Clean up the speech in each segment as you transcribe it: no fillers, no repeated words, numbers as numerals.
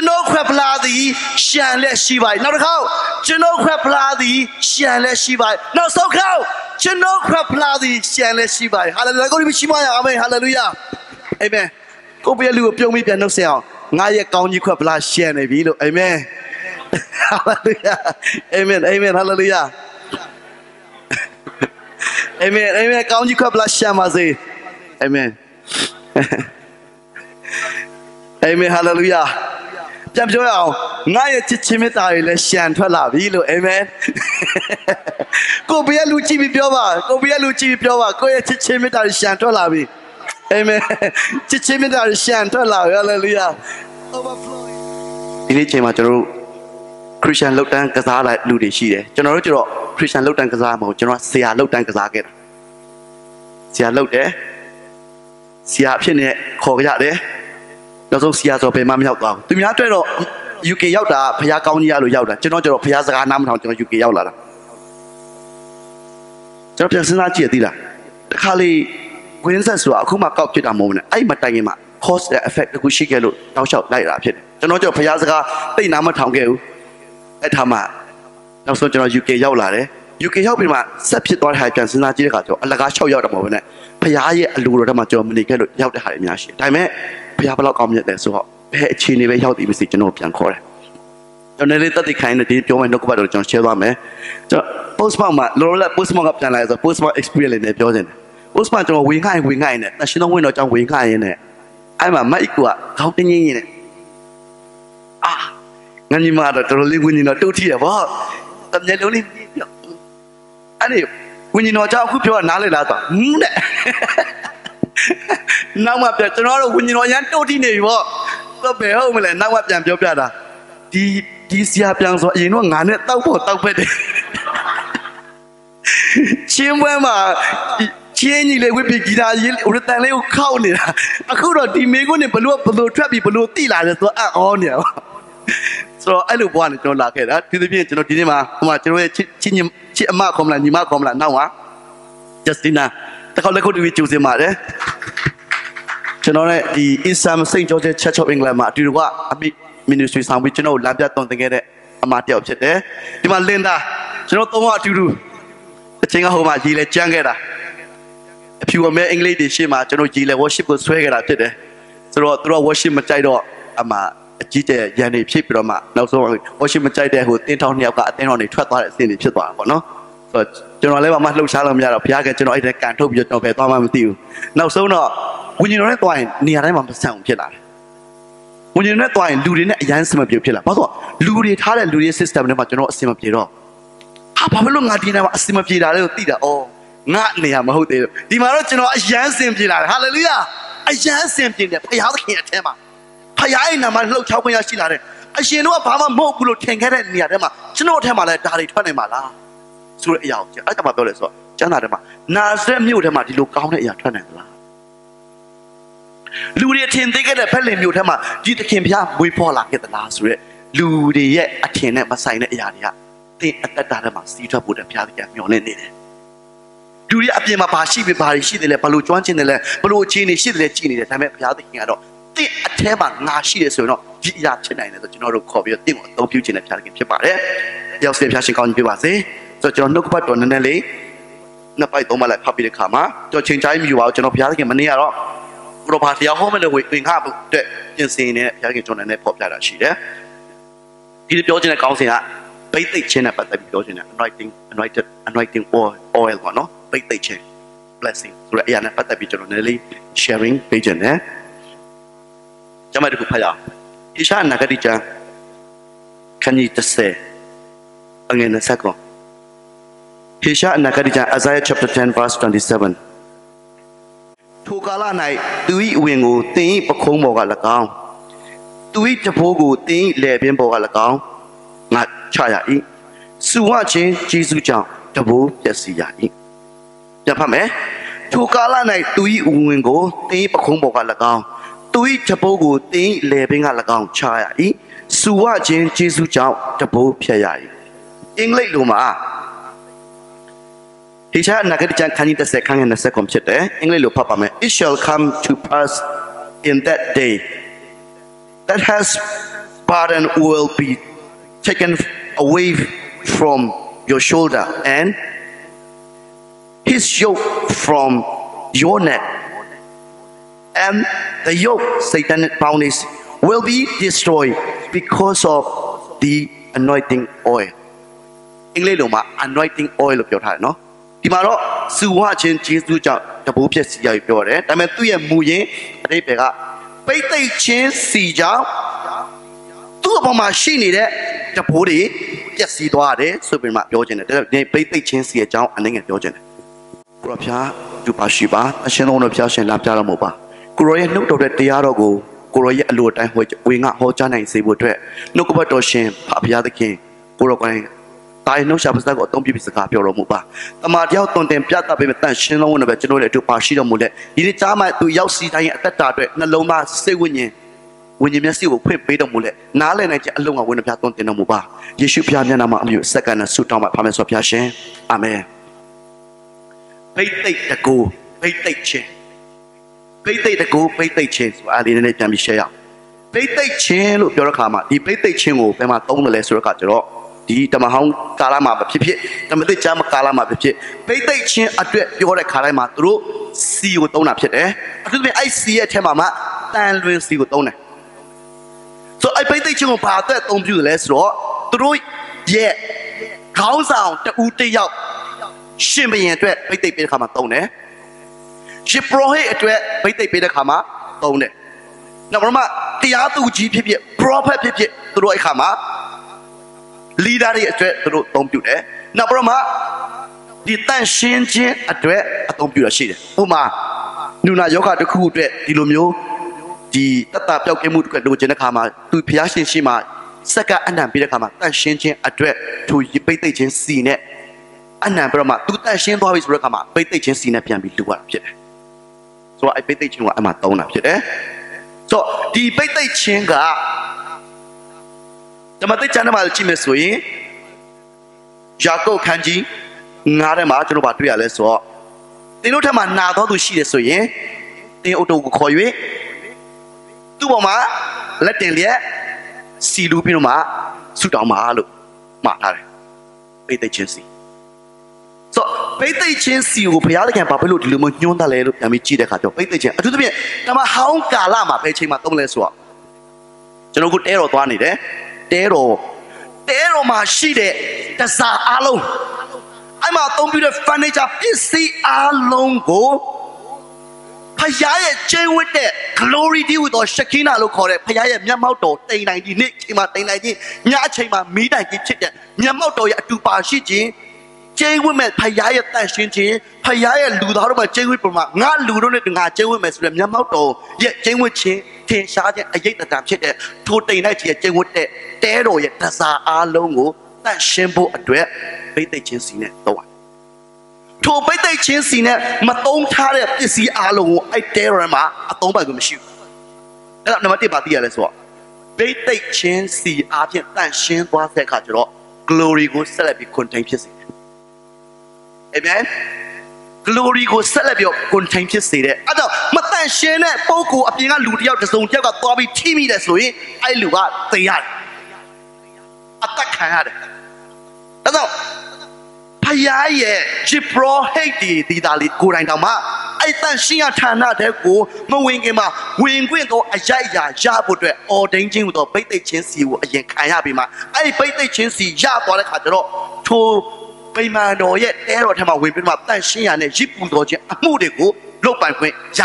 know crapla shan let she by. Now the cow, know crapla shan let she by. Now so cow, know crapla shan let she by. Hallelujah. Go to Shimaya. Amen. Hallelujah. Amen. Go be a little pion me piano sell. Naya count you crapla shan a vilo. Amen. Hallelujah. Amen. Amen. Hallelujah. Amen. Amen. Count you crapla shamazi. Amen. Amen. Hallelujah. Jump to out. Naya Chichimita, let's shan to love you. Amen. Go be a Luchi Piova. Go be a Luchi Piova. Go a Chichimita shan to love you. Amen. Chichimita shan to love. Hallelujah. Overflowing. In each Christian look down Kazala Ludi Shide. General Christian look down Kazamo. General Sia look down Kazaket. Sia look there. Sia Pine Koya there. No Sia to pay Mammy out. To me, after UK Yauta, Pia County Yauta, General Piazza Nam Town UK Yaula. Jopsanachi Dilla. The Kali Quinces to Akuma Cop to a moment. I matangima. Cause the effect the Kushikelu, now shout like that. General Piazza, they Nama Town Gale. At Hama. Now so General UK Yaula. UK help him, substitute or high chance in Nigeria, and like I show you the moment. Paya Lurama Germany get out the high Yashi. Time Piabla comment there so Chini way out the message no Piang Core. Don't let the kind of deep Joe and look about John Shelame. Postmama, Lola Postmom up and as a postmom experience in the building. Postman to a wing high in it. National window on wing high in it. I'm a Maikua, how can you in it? Ah, Nanimada to live when you know 2 tears. Only when you know how to put another now up there tomorrow when you know young to teenage walk. So be home and now up there, Jobada. These Yapians, you know, Nana, Taupo, Chimwema, Chini, we be guitar, with a little cow. I could not be making a below trap below tea like on you. So I don't want to like that. To the beach, no dinner, much away, Chima Comland, Nima Comland, now. Justina, the color could be choosing mother. Generally, the Islam St. George's Church of England, do you what? A big ministry, some which you know, Labia don't get it. A Matty of there. You want Linda, you know what to do. The Chinga Homa, Gila Jangera. If you were mere English, Shima, you know, Gila worship was swagger up there. So through worship Machido, Ama. Jite Yanni Chiproma, now so worship Machide who think on your got on the trap in the Chitwa, no? But General Leva Matlu Salam Yara Piaga, you know, I can't hope you don't pay Tom with you. Now so no, when you know wine, near I'm sound killer. When you know wine, Ludi Yansum of your pillar. But Ludi had a Ludi system, never to not sim of Piro. How Pablo Natina sim of Pira, oh, not near Mahote. The Marotino, I Yansim Pila, hallelujah. I Yansim Pila, Payal Tema. Payana, my low chopping as she had it. I see no Pama Mokulo can get it near them. She know them like Dari Twanimala. So, yeah, I come up with it. Janadama. Nazem knew them at the look down at your Twanimala. Ludi attend, they get a pelly mute him. Did the Kimpia, we fall like at the last rate. Ludi yet attend at Masina Yadia. They at the Dadama, see to put a piazza on it. Do you have my pashi with Parishi, the Paluchuan in the Paluchini, she the Chini, the time at Piazza. The Atema, Nashi, so no, Yachina, the general copy of thing, no future in the Piazza. You'll say Pashing on Pivase, so John look about on an LA. No fight on my like Papi the Kama, to change time you out, John Piazza, Mania. Ropatia home and the wing up, the scene in Piazza John and Pop that she there. Did the Belgian accounting at Bait Chain at the Belgian anointing oil, no? Bait chain. Blessing. So, Yana Patabi sharing pigeon, eh? Jamadu Paya. Isha Nagadija. Can you just say again a second? Isha Nagadija, Isaiah chapter 10, verse 27. Tukala night, do eat wingu, think Pocomo Galacao. Do eat the Pogu, think Lebian Bogalacao. Not Chaya eat. Suwachi, Jesus John, the Boo, Jessia eat. Japame. Tukala night, do eat wingu, think Pocomo Galacao. Tui Chapogu, Ting, Lebing Alagang, Chaya, Suwa Jin, Jesu Chow, Tapo, Piai. English Luma. He said, Nagadijan can the second and the second chete, English Papa, it shall come to pass in that day. That has burden will be taken away from your shoulder and his yoke from your neck. And the yoke, satanic boundaries, will be destroyed because of the anointing oil. English anointing oil of your heart, no? Timaro, Suwachin, Chisu, the Bupia Sia, your head. I mean, 2 years, Muye, they pick up. Pay take chance, see job. 2 of my machine, the body, just see the super Yogen. They pay take chance, see a job, and then a Yogen. Kurapia, Dupashiba, a Shannon of Jashan Lapjara Moba. Kuroya note of the Tiago, Kuroya Lord, and which we got Hojana and say would no Kubatoshin, Papia the king, Kurokai. I know Shabas got don't be the Capio Muba. A Madia don't them Piata Betan, Shannon of a general to Pashida Mule. You need time to Yausi at that time, Naloma, say when you may see will quit Peter Mule. Nala and I alone when a Paton in a Muba. You should be a second and suit on my promise of Yashin. Amen. Pay take the go, pay take chain. Pay take the go, pay take chains. I didn't let them share. Pay take chain of your karma. The pay take chain will be my own lesser catero. The Tamahong Kalama Pipi, Tamate Jama Kalama Pipi. Pay take chain at your Kalama through. See you don't up yet, I see a Tamama, and we'll see you don't. So I pay take chain of part that don't do less raw. Through yeah. Cow sound the Ute Yap. Shimmy and Twet, pay take Kama tone. She prohibit it, pay take Kama tone. Number the other GP, proper Pipi, through a Kama. Leader through Tom Dude. Number the Tan Shin Jin at Dwet at Tom Dude. Uma Nuna Yoga the Cool Dwet, Dilumio, the Tata Pelkemut Genakama, to Piashin Shima, Saka and Pidakama, Tan Shin Jin at Dwet to Paytation Scene. And Nabrama, 2 times Shin Boys Rakama, Paytation Scene Pian be to work. So I pay teaching what I'm at Tona. So the Paytation the Mate Chanamal Chimesui Jaco Kanji Nara Martin Batria Leso. They don't have a nado to see the soye. They auto coy. Tuboma, let them yet. See Lupinoma, Sutama, Matar. Paytation. So, pay the chance you pay out again, Papa Luke, Lumun, the Lelu, and Michi the Cato. Pay the chance. To be how Kalama pay him at Tomleswa. General good arrow to one it, eh? Tero Mashide, the Sa Alo. I'm out on the furniture, PC alone go. Payaya, Jane with it, glory deal with or Shakina look for it, Payaya, Yamato, Day 90, Nick, Day 90, Yachima, Mida, Yamato, Yatupashi. Jay women, Payaya Tashin, Payaya Ludorma, Jay Wipperma, not Ludon, Jay women's Yamato, yet Jay would change, Sergeant, I get the time check there, 2 days night, Jay would Tero, yet Tasa Alongo, that shampoo address, pay the chance in it. To pay the chance in it, Maton Tare, see Alongo, I dare ma, a tomba machine. That's not about the other one. Pay the chance, see Argent, that shin was the catcher, glory goes celebrate contagious. Amen. Glory goes celebrate contagious city. I know, Matan Shane, Poco, a Piang Ludia, the Zone Java, Bobby, Timmy, that's way. I look at the yard. Attack had it. I know. Payaya, Jipro, Haiti, the Dali, Kurandama. I think she are Tana, go, mowing him up, wing window, a Jaya, Jabud, or danger with a bait chance you, a Yankayabima. I bait the chance, Jabba, to. Payman or yet, Arrow Tama Wimpin, but she and a Jipu Doja, a Mudigo, look by way, Ja.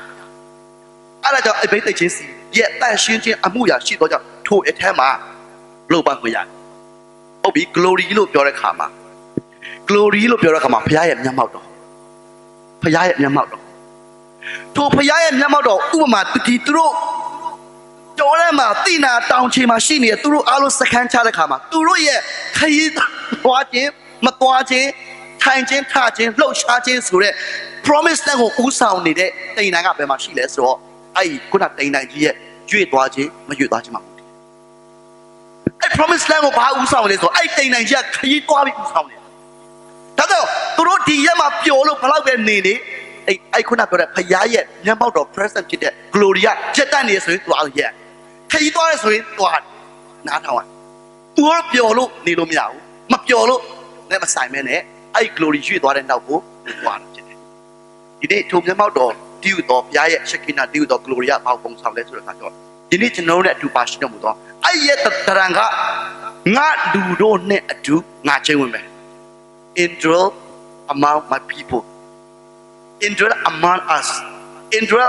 I like a bait agency, yet that she and Amuya, she got to a Tama, look by way. Obi, glory look your Kama. Glory look your Kama, Paya and Yamato. Paya and Yamato. To Paya and Yamato, Uma, to Titro. Dorema, Tina, down Chimashini, through Alo Sakan Chalakama, through ye, Kayit, watching. Matwaje, Tangen, Tajin, low charging through it. Promise them who sounded it, they nang up a machine as well. I could not take 90 yet. You dodgy, but you dodgy mountain. I promise them of how sounded so I take 90 yet, you go who sounded. Tado, through the Yama Piolo Palawan Nini, I could not put a Payaya, Yamato present to the Gloria, Jetanius with one here. Kaito is with one. နားထောင်ရသူကပြောလို့နေလို့မရဘူးမပြောလို့လည်းမဆိုင်မဲနဲ့အဲ့ glory ရွေ့သွားတဲ့နောက်ကိုသွားတာဖြစ်တယ်ဒီနေ့ထုံမျက်မှောက်တော်တည်ယူတော်ဘုရားရဲ့ရှခိနာတည်ယူတော် glory ကဘာပုံဆောင်လဲဆိုတဲ့အခါကျတော့ဒီနေ့ကျွန်တော်တို့နဲ့အတူပါရှိတော်မူသောအဲ့ရဲ့တရံကငါလူတို့နဲ့အတူငါချင်းဝင်မယ် indwell among my people indwell among us indwell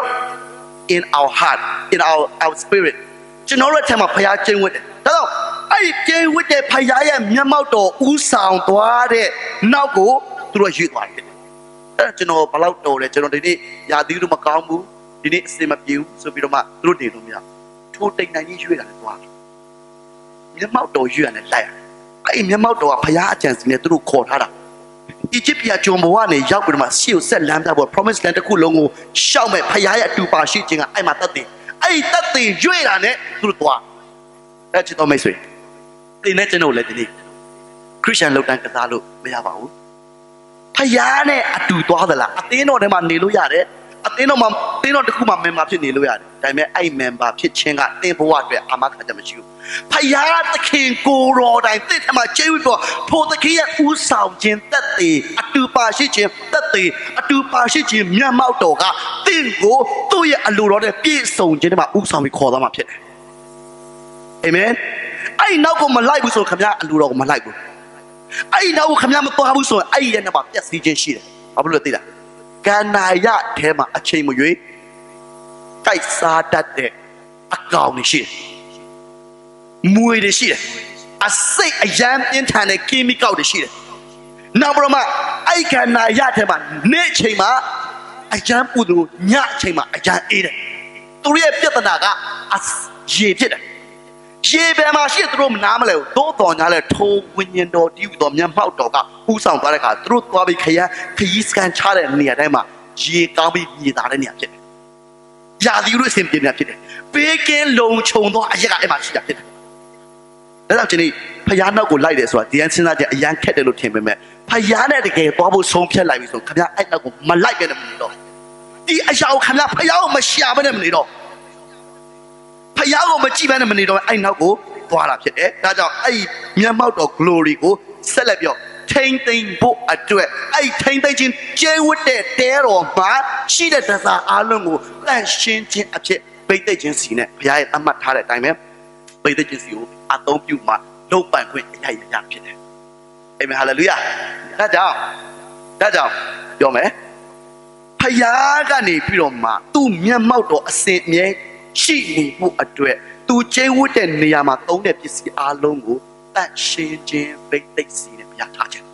in our heart in our spirit ကျွန်တော်တို့အထက်မှာဘုရားချင်းဝင်တယ်ဒါတော့အဲ့ကျင်းဝတ်တဲ့ဖယားရဲ့မျက်မှောက်တော်ဥဆောင်သွားတဲ့နောက်ကိုသူတို့ရွေ့သွားတယ်အဲ့ကျွန်တော်ဘလောက်တော်လဲကျွန်တော်ဒီနေ့ယာသီးတို့မကောင်းဘူးဒီနေ့အစင်မပြေဘူးဆိုပြီးတော့မှသူတို့နေလို့မရထိုးတိတ်နိုင်ကြီးရွေ့တာလည်းသွားတယ်မျက်မှောက်တော်ရွေ့ရတယ်လိုက်အဲ့မျက်မှောက်တော်ကဖယားအကြံစီနဲ့သူတို့ခေါ်ထားတာအီဂျစ်ပြည်ဂျုံဘဝနဲ့ရောက်ပြီးတော့မှရှေ့ကိုဆက်လမ်းပြဖို့ promise land တစ်ခုလုံးကိုရှောက်မဲ့ဖယားရဲ့အတူပါရှိခြင်းကအဲ့မှာတတ်တယ်အဲ့တတ်တယ်ရွေ့တာနဲ့သူတို့သွားအဲ့ချစ်တော်မိတ်ဆွေဒီနေ့ကျွန်တော်လည်းဒီနေ့ခရစ်ယာန်လောက်တန်းကစားလို့မရပါဘူးဖယားနဲ့အတူသွားသလားအသင်းတော်ထဲမှာနေလို့ရတယ်အသင်းတော်မှာတင်းတော်တစ်ခုမှ member ဖြစ်နေလို့ရတယ်ဒါပေမဲ့အဲ့ member ဖြစ်ခြင်းကတင်းဘဝအတွက်အာမခံချက်မရှိဘူးဖယားသခင်ကိုတော်တိုင်တစ်ထက်မှကျေးဇူးတော်ထိုသခင်ရဲ့ဥဆောင်ခြင်းတက်တည်အတူပါရှိခြင်းတက်တည်အတူပါရှိခြင်းမျက်မှောက်တော်ကတင်းကိုသူ့ရဲ့အလိုတော်နဲ့ပြည့်စုံခြင်းတွေမှာဥဆောင်ပြီးခေါ်သွားမှာဖြစ်တယ်အာမင်အဲ့နောက်ကိုမလိုက်ဘူးဆိုခင်ဗျာအလိုတော်ကိုမလိုက်ဘူးအဲ့နောက်ကိုခင်ဗျာမသွားဘူးဆိုရင်အဲ့ရဲ့နောက်မှာပြက်စီးခြင်းရှိတယ်ဘာဖြစ်လို့သိလားကန္နာယထဲမှာအချိန်မရွေးတိုက်စားတတ်တဲ့အကောင်တွေရှိတယ်မွေတွေရှိတယ်အစိတ်အယမ်းပြင်းထန်တဲ့ chemical တွေရှိတယ်နောက်ပြီးတော့မှအဲ့ကန္နာယထဲမှာနေ့ချိန်မှာအယမ်းပူသူညအချိန်မှာအယမ်းအေးတယ်သူရဲ့ပြဿနာကရေဖြစ်တယ်ရေဘယ်မှာရှိသူတို့မနားမလဲဘူးသို့တော်ညာလဲထိုးဝိညာဉ်တော်တည်တော်မျက်မှောက်တော်ကဥဆောင်သွားတဲ့အခါသူတို့သွားပြီးခရီးစကန်ချတဲ့နေရာတိုင်းမှာရေကောင်းပြီးမြေသားတဲ့နေရာဖြစ်တယ်။ယာသီတို့အစဉ်ပြေနေဖြစ်တယ်။ပေးကင်းလုံခြုံသောအရက်ကအဲ့မှာရှိတာဖြစ်တယ်။ဒါကြောင့်ဒီနေ့ဖယားနောက်ကိုလိုက်တယ်ဆိုတာဒီအစဉ်းစားချက်အရန်ခက်တယ်လို့ထင်ပေမဲ့ဖယားနဲ့တကယ်သွားဖို့ဆုံးဖြတ်လိုက်ပြီဆိုခင်ဗျာအဲ့နောက်ကိုမလိုက်ပဲနဲ့မနေတော့ဒီအရာကိုခင်ဗျာဖယားကိုမရှာပဲနဲ့မနေတော့ဖယားကိုမကြည့်ဘဲနဲ့မနေတော့အဲ့နောက်ကိုသွားတာဖြစ်တယ်။ဒါကြောင့်အဲ့မျက်မှောက်တော် glory ကိုဆက်လက်ပြောထိမ့်သိမ့်ဖို့အတွက်အဲ့ထိမ့်သိမ့်ခြင်းကျဲဝတ်တဲ့တဲတော်မှာရှိတဲ့တစားအလုံးကိုတန့်ရှင်းခြင်းအဖြစ်ပိတ်သိမ့်ခြင်းစီနဲ့ဘုရားရဲ့အမှတ်ထားတဲ့အတိုင်းပဲပိတ်သိမ့်ခြင်းစီကိုအသုံးပြုမှလုပ်ပိုင်ခွင့်အရရဖြစ်တယ်။အာမင်ဟာလေလုယာ။ဒါကြောင့်ပြောမယ်ဖယားကနေပြီးတော့မှသူ့မျက်မှောက်တော်အစဉ်အမြဲရှိနေမှုအတွက်သူကျဲဝတ်တဲ့နေရာမှာသုံးတဲ့ပစ္စည်းအလုံးကိုတန့်ရှင်းခြင်းပိတ်သိမ့်စီနဲ့ပြထားခြင်း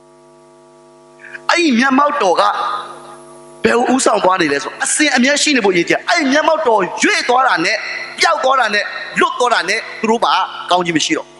အဲ့ဒီမျက်မှောက်တော်ကဘယ်ဥဆောင်သွားနေလဲဆိုအစဉ်အမြဲရှိနေဖို့ရည်ကြအဲ့ဒီမျက်မှောက်တော်ရွေ့သွားတာနဲ့ပျောက်သွားတာနဲ့လွတ်သွားတာနဲ့သူတို့ပါကောင်းခြင်းမရှိတော့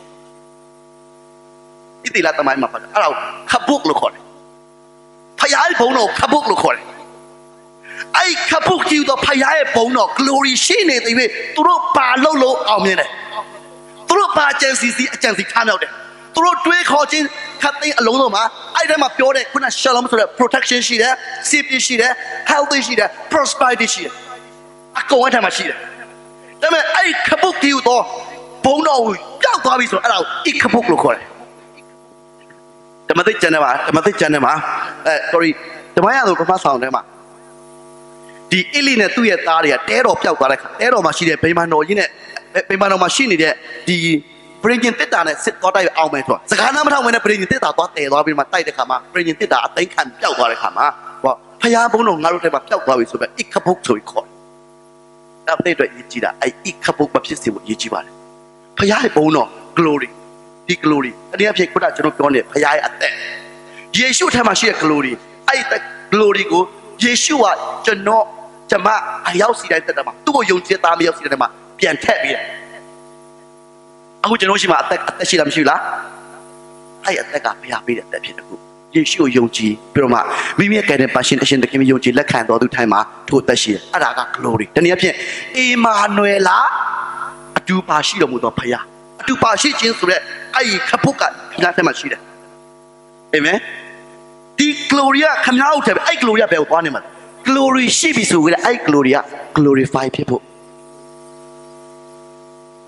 ဣတိလသမိုင်းမှာပါတယ်အဲ့ဒါခပုတ်လို့ခေါ်တယ်ဖယားဘုံတော်ခပုတ်လို့ခေါ်တယ်အဲ့ခပုတ်ကြီးတော့ဖယားရဲ့ဘုံတော် glory ရှိနေသေးပြီသူတို့ပါလို့အောင်မြင်တယ်သူတို့ပါကျန်စီအကျန်စီထားမြောက်တယ်သူတို့တွေးခေါ်ခြင်းခတ်သိမ်းအလုံးစုံမှာအဲ့ဒီမှာပြောတဲ့ခုန shalom ဆိုတဲ့ protection ရှိတယ် safety ရှိတယ် health ရှိတယ် prosperity ရှိတယ်အကုန်အထက်မှာရှိတယ်ဒါပေမဲ့အဲ့ခပုတ်ကြီးတော့ဘုံတော်ကိုကြောက်သွားပြီဆိုအဲ့ဒါကိုခပုတ်လို့ခေါ်တယ်ဓမ္မသစ်ကျမ်းထဲမှာsorry ဓမ္မရဆိုပထမဆောင်ထဲမှာဒီအီလီနဲ့သူ့ရဲ့သားတွေကတဲတော်ပျောက်သွားတဲ့ခါတဲတော်မှာရှိတဲ့ဗိမာန်တော်ကြီးနဲ့ဗိမာန်တော်မှာရှိနေတဲ့ဒီပရိညင်တစ်တာနဲ့စစ်သွားတိုက်အောင်မယ်ဆိုစကားနားမထောင်ဝင်တဲ့ပရိညင်တစ်တာသွားတည်သွားပြီးမှတိုက်တဲ့ခါမှာပရိညင်တစ်တာအသိခံပျောက်သွားတဲ့ခါမှာဟောဖယားဘုံတော်ငါတို့ထဲမှာပျောက်သွားပြီဆိုပဲခပုတ်ဆိုပြီးခေါ်တယ်အဲ့တဲ့အတွက်ရည်ကြည်တာအဲ့ခပုတ်မဖြစ်စေဖို့ရည်ကြည်ပါတယ်ဖယားရဲ့ဘုံတော် glory ဒီ glory အနည်းအဖြစ်ခုနကျွန်တော်ပြောနေဖယားရဲ့အသက်ယေရှုထဲမှာရှိတဲ့ glory အဲ့တဲ့ glory ကိုယေရှုကကျွန်မအရောက်စီတိုင်းတက်တာမှာသူ့ကိုယုံကြည်သားမရောက်စီတိုင်းမှာပြန်ထည့်ပေးတယ်အခုကျွန်တော်ရှိမှာအသက်ရှိလားမရှိဘူးလားအဲ့အသက်ကဘုရားပေးတဲ့အသက်ဖြစ်တယ်ခုယေရှုကိုယုံကြည်ပြီးတော့မှမိမိရဲ့ကံတဲ့ပါရှင်အရှင်သခင်ယုံကြည်လက်ခံတော်သူတိုင်းမှာထို့အသက်ရှိတယ်အဲ့ဒါက glory တနည်းအားဖြင့်အီမာနွယ်လာအတူပါရှိတော်မူသောဘုရားအတူပါရှိခြင်းဆိုတဲ့အဲ့ခပုတ်ကဘုရားထဲမှာရှိတယ်အာမင်ဒီ glory ကခမည်းတော်ထဲအဲ့ glory ကဘယ်ကိုသွားနေမှာလဲ glory ရှိပြီဆိုကြတဲ့အဲ့ glory က glorify ဖြစ်ဖို့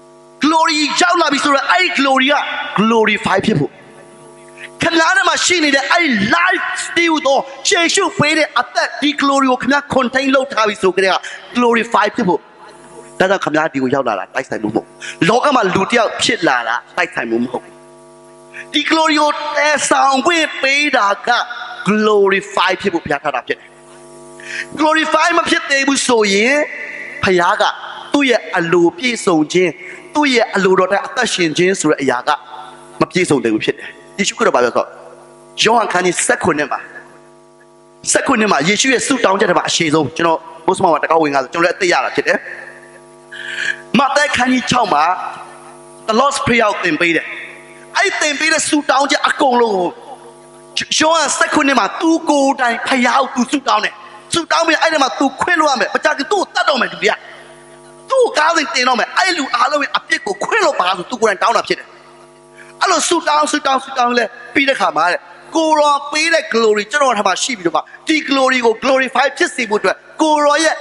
glory ရောက်လာပြီဆိုတော့အဲ့ glory က glorify ဖြစ်ဖို့ခင်ဗျားနဲ့မှရှိနေတဲ့အဲ့ life still တော့ရှေ့ရှုပေးတဲ့အသက်ဒီ glory ကိုခင်ဗျား contain လုပ်ထားပြီဆိုကြတဲ့ glorify ဖြစ်ဖို့ဒါကြောင့်ခင်ဗျားဒီကိုရောက်လာတာတိုက်ဆိုင်မှုမဟုတ်လောကမှာလူတစ်ယောက်ဖြစ်လာတာတိုက်ဆိုင်မှုမဟုတ်ဒီ glory ကိုတည်ဆောင်ခွင့်ပေးတာက glorify ဖြစ်ဖို့ဘုရားထားတာဖြစ်တယ် glorify မဖြစ်သေးဘူးဆိုရင်ဘုရားကသူ့ရဲ့အလိုပြည့်စုံခြင်းသူ့ရဲ့အလိုတော်တဲ့အသက်ရှင်ခြင်းဆိုတဲ့အရာကမပြည့်စုံသေးဘူးဖြစ်တယ်ယေရှုခရစ်တော်ဘာပြောဆိုယောဟန်ခန်းကြီး16မှာယေရှုရဲ့ဆုတောင်းချက်တွေမှာအရှိဆုံးကျွန်တော်ဘုရားမှာတကောက်ဝင်ကားဆိုကျွန်တော်လည်းအသိရတာဖြစ်တယ်မဿဲခန်းကြီး6မှာ the Lord's Prayer ကိုသင်ပေးတယ်အဲ့သင်ပေးတဲ့ဆုတောင်းချက်အကုန်လုံးကိုယောဟန်16မှာသူကိုယ်တိုင်ဖယားကိုသူဆုတောင်းတယ်ဆုတောင်းပြီးအဲ့ဒီမှာသူခွင့်လို့ရမယ်မကြခင်သူ့ကိုတတ်တော့မယ်လူတွေကသူ့ကားစဉ်တင်တော့မယ်အဲ့လူအားလုံးရဲ့အပြစ်ကိုခွင့်လို့ပါဆိုသူကိုယ်တိုင်တောင်းတာဖြစ်တယ်အဲ့လိုဆုတောင်းလဲပြီးတဲ့ခါမှာတဲ့ကိုရောပေးတဲ့ glory ကျွန်တော်ထမှာရှိပြီးတော့ဒီ glory ကို glorify ဖြစ်စေဖို့အတွက်ကိုရောရဲ့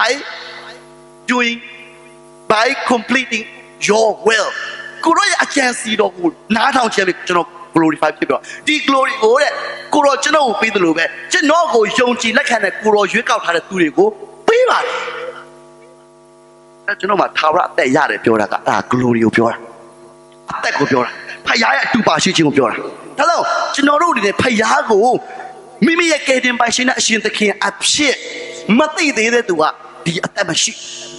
by completing your will ကိုရောရဲ့အကြံစီတော်ကိုနားထောင်ခြင်းနဲ့ကျွန်တော် glorify ဖြစ်ပြီးတော့ဒီ glory ကိုတဲ့ကိုရောကျွန်တော်ကိုပေးတယ်လို့ပဲကျွန်တော်ကိုယုံကြည်လက်ခံတဲ့ကိုရောရွေးကောက်ထားတဲ့သူတွေကိုပေးပါတယ်အဲကျွန်တော်မှာသာဝရအသက်ရတယ်ပြောတာကအဲ့ဒါ glory ကိုပြောတာအသက်ကိုပြောတာဖယားရဲ့အတူပါရှိခြင်းကိုပြောတာဒါကြောင့်ကျွန်တော်တို့ဒီနေ့ဖယားကိုမိမိရဲ့ကယ်တင်ပိုင်ရှင်နဲ့အရှင်သခင်အဖြစ်မသိသေးတဲ့သူကဒီအသက်မရှိ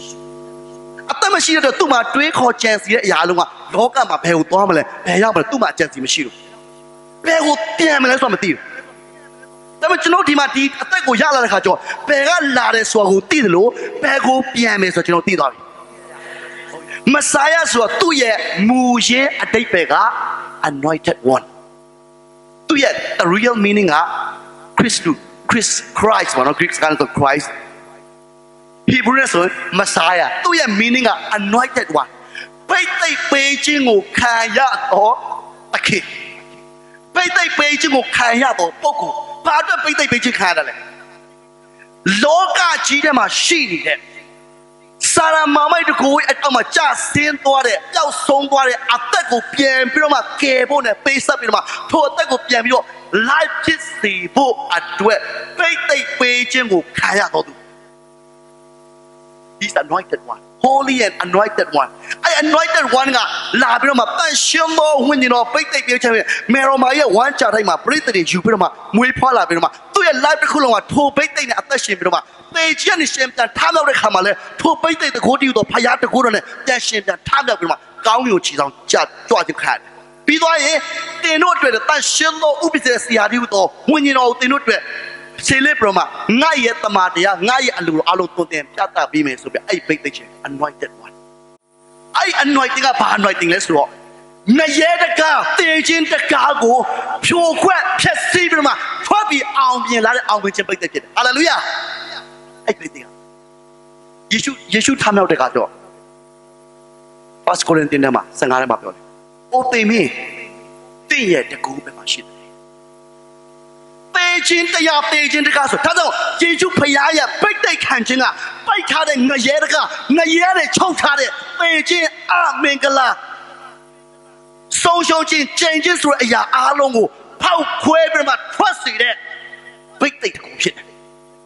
တဲ့သူ့မှာတွေးခေါ်ကြံစီတဲ့အရာလုံးကလောကမှာဘယ်ကိုသွားမလဲဘယ်ရောက်မလဲသူ့မှာကြံစီမရှိဘူးဘယ်ကိုပြန်မလဲဆိုတာမသိဘူးဒါပေမဲ့ကျွန်တော်ဒီမှာဒီအသက်ကိုရလာတဲ့ခါကျတော့ဘယ်ကလာတယ်ဆိုတာကိုသိတယ်လို့ဘယ်ကိုပြန်မယ်ဆိုတော့ကျွန်တော်သိသွားပြီမဆာယာဆိုတာသူ့ရဲ့မူရင်းအတိတ်ပဲက anointed one သူ့ရဲ့ the real meaning က Christ ဘာလို့ Greek စကားဆို Christ Hebrew နဲ့ဆို Messiah သူ့ရဲ့ meaning က anointed one ပိတ်သိပ်ပေးခြင်းကိုခံရတော့သခင်ပိတ်သိပ်ပေးခြင်းကိုခံရတော့ပုဂ္ဂိုလ်ဘာအတွက်ပိတ်သိပ်ပေးခြင်းခံရတယ်လဲလောကကြီးထဲမှာရှိနေတဲ့စာရမမိုက်တကူအတောက်မှာကြာဆင်းသွားတဲ့ပျောက်ဆုံးသွားတဲ့အသက်ကိုပြန်ပြီးတော့မှကယ်ဖို့နဲ့ပေးဆက်ပြီးတော့မှထိုအသက်ကိုပြန်ပြီးတော့ life ဖြစ်စေဖို့အတွက်ပိတ်သိပ်ပေးခြင်းကိုခံရတော့သူ He's anointed one holy and anointed one အဲ့ anointed one ကလာပြီးတော့မှတန်ရှင်းသောဝိညာဉ်တော်ပိတ်သိပ်ပေးခြင်းမေရောမာရဲ့ဝမ်းကြတိုင်းမှာပရိသတ်တွေယူပြီးတော့မှမွေးဖွားလာပြီးတော့မှသူ့ရဲ့ life တစ်ခုလုံးကထိုပိတ်သိပ်နဲ့အသက်ရှင်ပြီးတော့မှပေကြီးနဲ့ရှင်ပြန်ထားမြောက်တဲ့ခါမှာလဲထိုပိတ်သိပ်တကိုးတီးတော့ဖယားတကိုးတော်နဲ့ပြန်ရှင်ပြန်ထားမြောက်ပြီးတော့မှကောင်းကင်ကိုချီဆောင်ကြွခြင်းခံတယ်ပြီးသွားရင်တင်တို့အတွက်တန်ရှင်းသောဥပ္ပဇေဆရာကြီးတို့ဝိညာဉ်တော်ကိုတင်တို့အတွက်ဆေးလေးပြမှာငါရဲ့တမန်တရားငါရဲ့အလိုအလုံးတုံတင်ပြသပေးမယ်ဆိုပြီးအဲ့ပိတ်သိချင်း anointed one အဲ့ anointing ကဘာ anointing လဲဆိုတော့ငရဲတကားတေချင်းတကားကိုဖြိုခွက်ဖျက်ဆီးပြီးမှထွက်ပြီးအောင်ပြင်လာတဲ့အောင်ပြင်ခြင်းပိတ်သိဖြစ်တယ်ဟာလေလုယာအဲ့ပိတ်သိကယေရှုထမြောက်တဲ့ကတော့ပတ်စကိုရင်တင်ထဲမှာ15ထဲမှာပြောတယ်အိုသိမင်းတင့်ရဲ့တကူပဲမှာရှိတယ်ပေချင်းတရားပေချင်းတကားဆိုဒါကြောင့်ယေရှုဖခင်ရဲ့ပိတ်သိက်ခံခြင်းကပိတ်ထားတဲ့ငရဲတကားငရဲနဲ့ချုပ်ထားတဲ့ပေချင်းအမင်္ဂလာဆုံးရှုံးခြင်းကျင့်ခြင်းဆိုတဲ့အရာအားလုံးကိုဖောက်ခွဲပြီးမှထွက်စေတဲ့ပိတ်သိက်တကူဖြစ်တယ်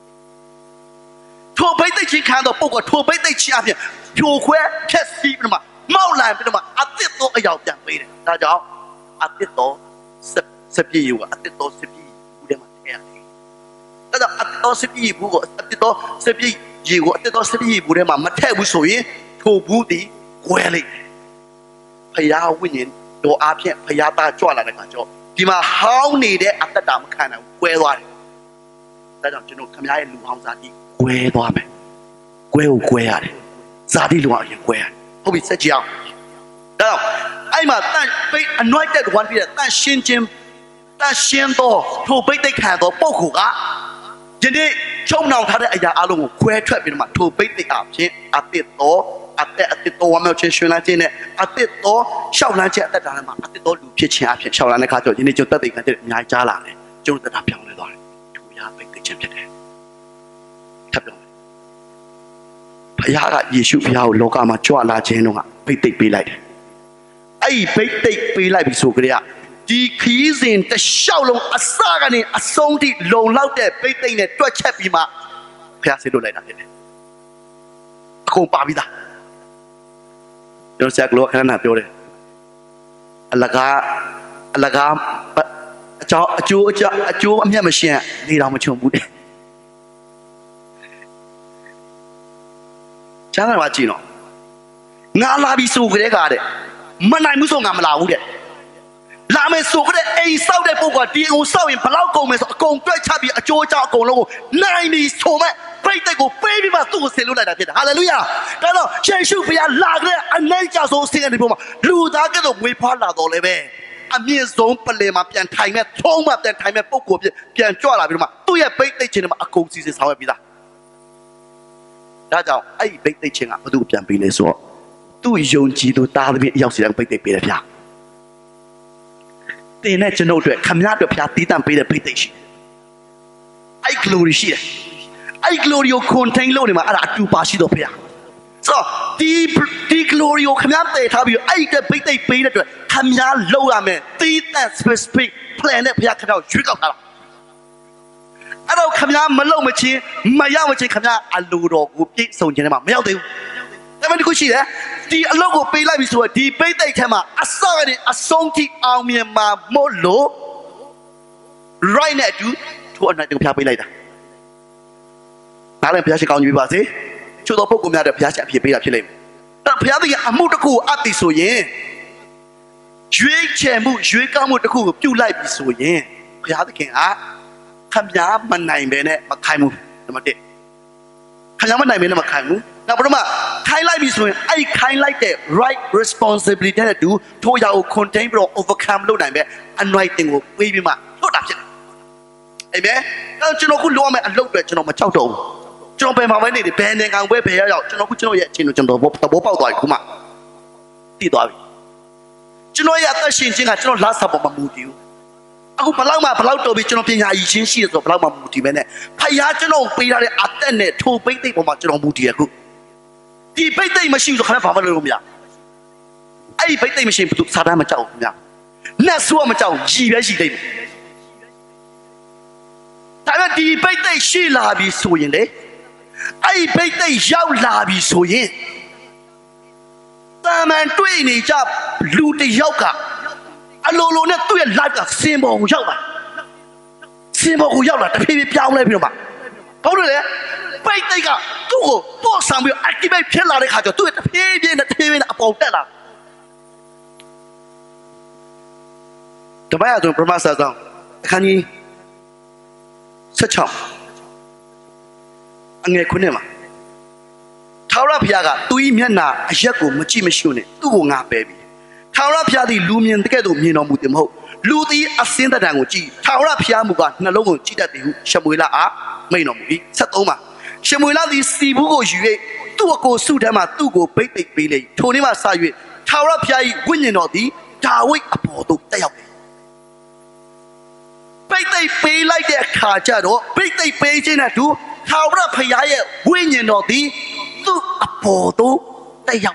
ထိုပိတ်သိက်ခြင်းခံတော့ပုဂ္ဂိုလ်ထိုပိတ်သိက်ခြင်းအပြင်ဖြိုခွဲဖျက်ဆီးပြီးမှမောက်လိုက်ပြီးမှအသစ်သောအရာပြန်ပေးတယ်ဒါကြောင့်အသစ်သောစပြည့်ယူအသစ်သောစပြည့်ဘူးထဲမှာထည့်ရတယ်ဒါကြောင့်အသစ်သောစပြည့်ဘူးကိုအသစ်သောစပြည့်ယူကိုအသစ်သောစပြည့်ဘူးထဲမှာမထည့်ဘူးဆိုရင်ထိုဘူးဒီကွဲလိုက်တယ်ဖယားဝိညာဉ်တော်အားဖြင့်ဖယားသားကြွလာတဲ့အခါကျတော့ဒီမှာဟောင်းနေတဲ့အသက်တာမခံနိုင်ဘူးကွဲသွားတယ်ဒါကြောင့်ကျွန်တော်ခမရဲ့လူဟောင်းစားတိကွဲသွားမယ်ကွဲကိုကွဲရတယ်ဇာတိလူအောင်ရင်ကွဲရတယ်ဟုတ်ပြီစက်ကြအောင်ဒါတော့အဲ့မှာတန်ပိတ် anointed one ပြတဲ့တန်ရှင်းခြင်းတန်ရှင်းသောထိုပိတ်သိက်ခံသောပုဂ္ဂိုလ်ကယနေ့ချုံနှောင်ထားတဲ့အရာအလုံးကိုခွဲထွက်ပြီးတော့မှထိုပိတ်သိက်အဖြစ်အသစ်သောအသစ်သောဝမ်းမြောက်ခြင်းရှင်လန်းခြင်းနဲ့အသစ်သောရှောက်လန်းခြင်းအသက်တာထဲမှာအသစ်သောလူဖြစ်ခြင်းအဖြစ်ရှောက်လန်းတဲ့ခါကျတော့ယနေ့ကျုပ်သက်သိက်ခံတဲ့အများကြီးကြားလာတယ်ကျုပ်သက်တာပြောင်းလဲသွားတယ်ထိုရာပိတ်သိက်ခြင်းဖြစ်တယ်ထပ်ပြောမယ်ဘုရားကယေရှုဘုရားကိုလောကမှာကြွလာခြင်းတော့ပိတ်သိက်ပေးလိုက်တယ် big take pay like so great. Decreasing the shallow a sagani a sondy low loud there, baiting it to a chapima. Piasido like that. Go Babida. You say, look, and have your Alaga, a Joe, I'm here, machine, need how much you would. Chana Machino. Nala be so great at it. Manai Musongam loud. Lame so good a South Epoca, Dio saw in Palau Gomez, Gong Chabi, a Georgia Golo, 90s Toma, Pray they go, baby, must do Selula. Hallelujah. No, she should be a lager and then just so sing the woman. Ludaga, we parla dolebe. A mere zone, Palema, and time at Toma, then time at Poco, Pian Jola, do you bake the cinema? A cold season, however. That's how I bake the chin up to do Pian so. Do you to Darby Yossi and bake the Pia? They let you know to come out of Piatti and pay the petition. I glory here. I glory your contain loading at 2 Pasido Pia. So, the glory of Camante have you 8 pay the Camia lower man, the specific planet Piacano, Chicago. I don't come out Malomachi, Mayamachi Camia, a Ludo, who pick so Genema, Meldew. Never could see that. The logo pay like this word, the pay they came out, a sorry, a songy army and my more low. Right now, to another Piapi later. Now, Piachi on you, Bazi. To the Pocum, the Piacha Piapi. The Piapi, a motorco at this way. Drake Chamu, Drake Amotaku, you like this way. Piapi King, come down, Manai Bene, Makamu, the Mate. Kayama Bene Makamu. Now, Brahma, highlight this one. I highlight the right responsibility to do to your contain or overcome low name and writing will baby ma. Not that. Amen. Now, you know who low me and low bet on my child. John Pay my money depending on where pay out. You know who yet chin to the Bopa like Kuma. Did I? You know, that changing at your last of my mood. Aku Palama Palauto, which you know, being a sheets of Palama Mutimene. Payatano, Payat attended to pay the Pomachano Mutiaku. The payday machine to have a roomia. I payday machine to Sadama Chow. Nasua Chow, G. Time the payday she labi so in there. I payday Yao labi so in. Time and 20 job, loot the yoga. A low net to a like a symbol who yell. Symbol who yell at the baby Piang Lebima. Probably. Wait, they got two for some will activate Pella to do it in the TV about that. The buyer don't promise us down. Can you such up? And a kunema. Tara Piaga, 2 Miana, a Jaco, Machi machine, 2 baby. Tara Piadi, Lumian, the Gado, Mino Mutimo. Ludi, a Sinda Danguchi, Tara Piamuga, Nalomo, Chita, Shamuila, Mainomi, Satoma. Shamuila, the Sibugo, two go Sudama, 2 go Bate Billy, Tonima Sayu, Tara Piai, Winyanodi, Tawi, Apoto, Tayo. Bate pay like their Kajado, Bate pay in a 2, Tara Piai, Winyanodi, 2 Apoto, Tayo.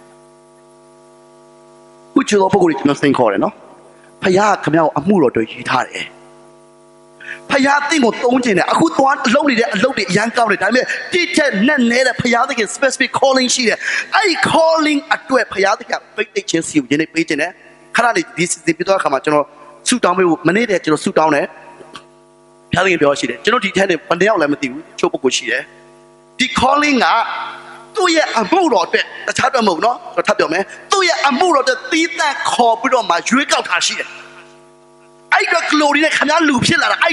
Which you also nothing calling, no? Paya come out a muro to Hitare. Paya thing of Tonjin, I could want loaded young county. I mean, teacher Nana Payadic specific calling she. I calling at 2 Payadic, big they chance you, Jenny Pagina. Canada, this is the Pito Camacho, suit down with Manade to suit down there. Telling you, General Detective, Pandale Lamati, Chopokushi. The calling up. 2 years a muro bit, the Tata Mono, the Tata man, 2 years a muro the Tita Corporate on my Juic out Tashi. I got glory that cannot lose it. I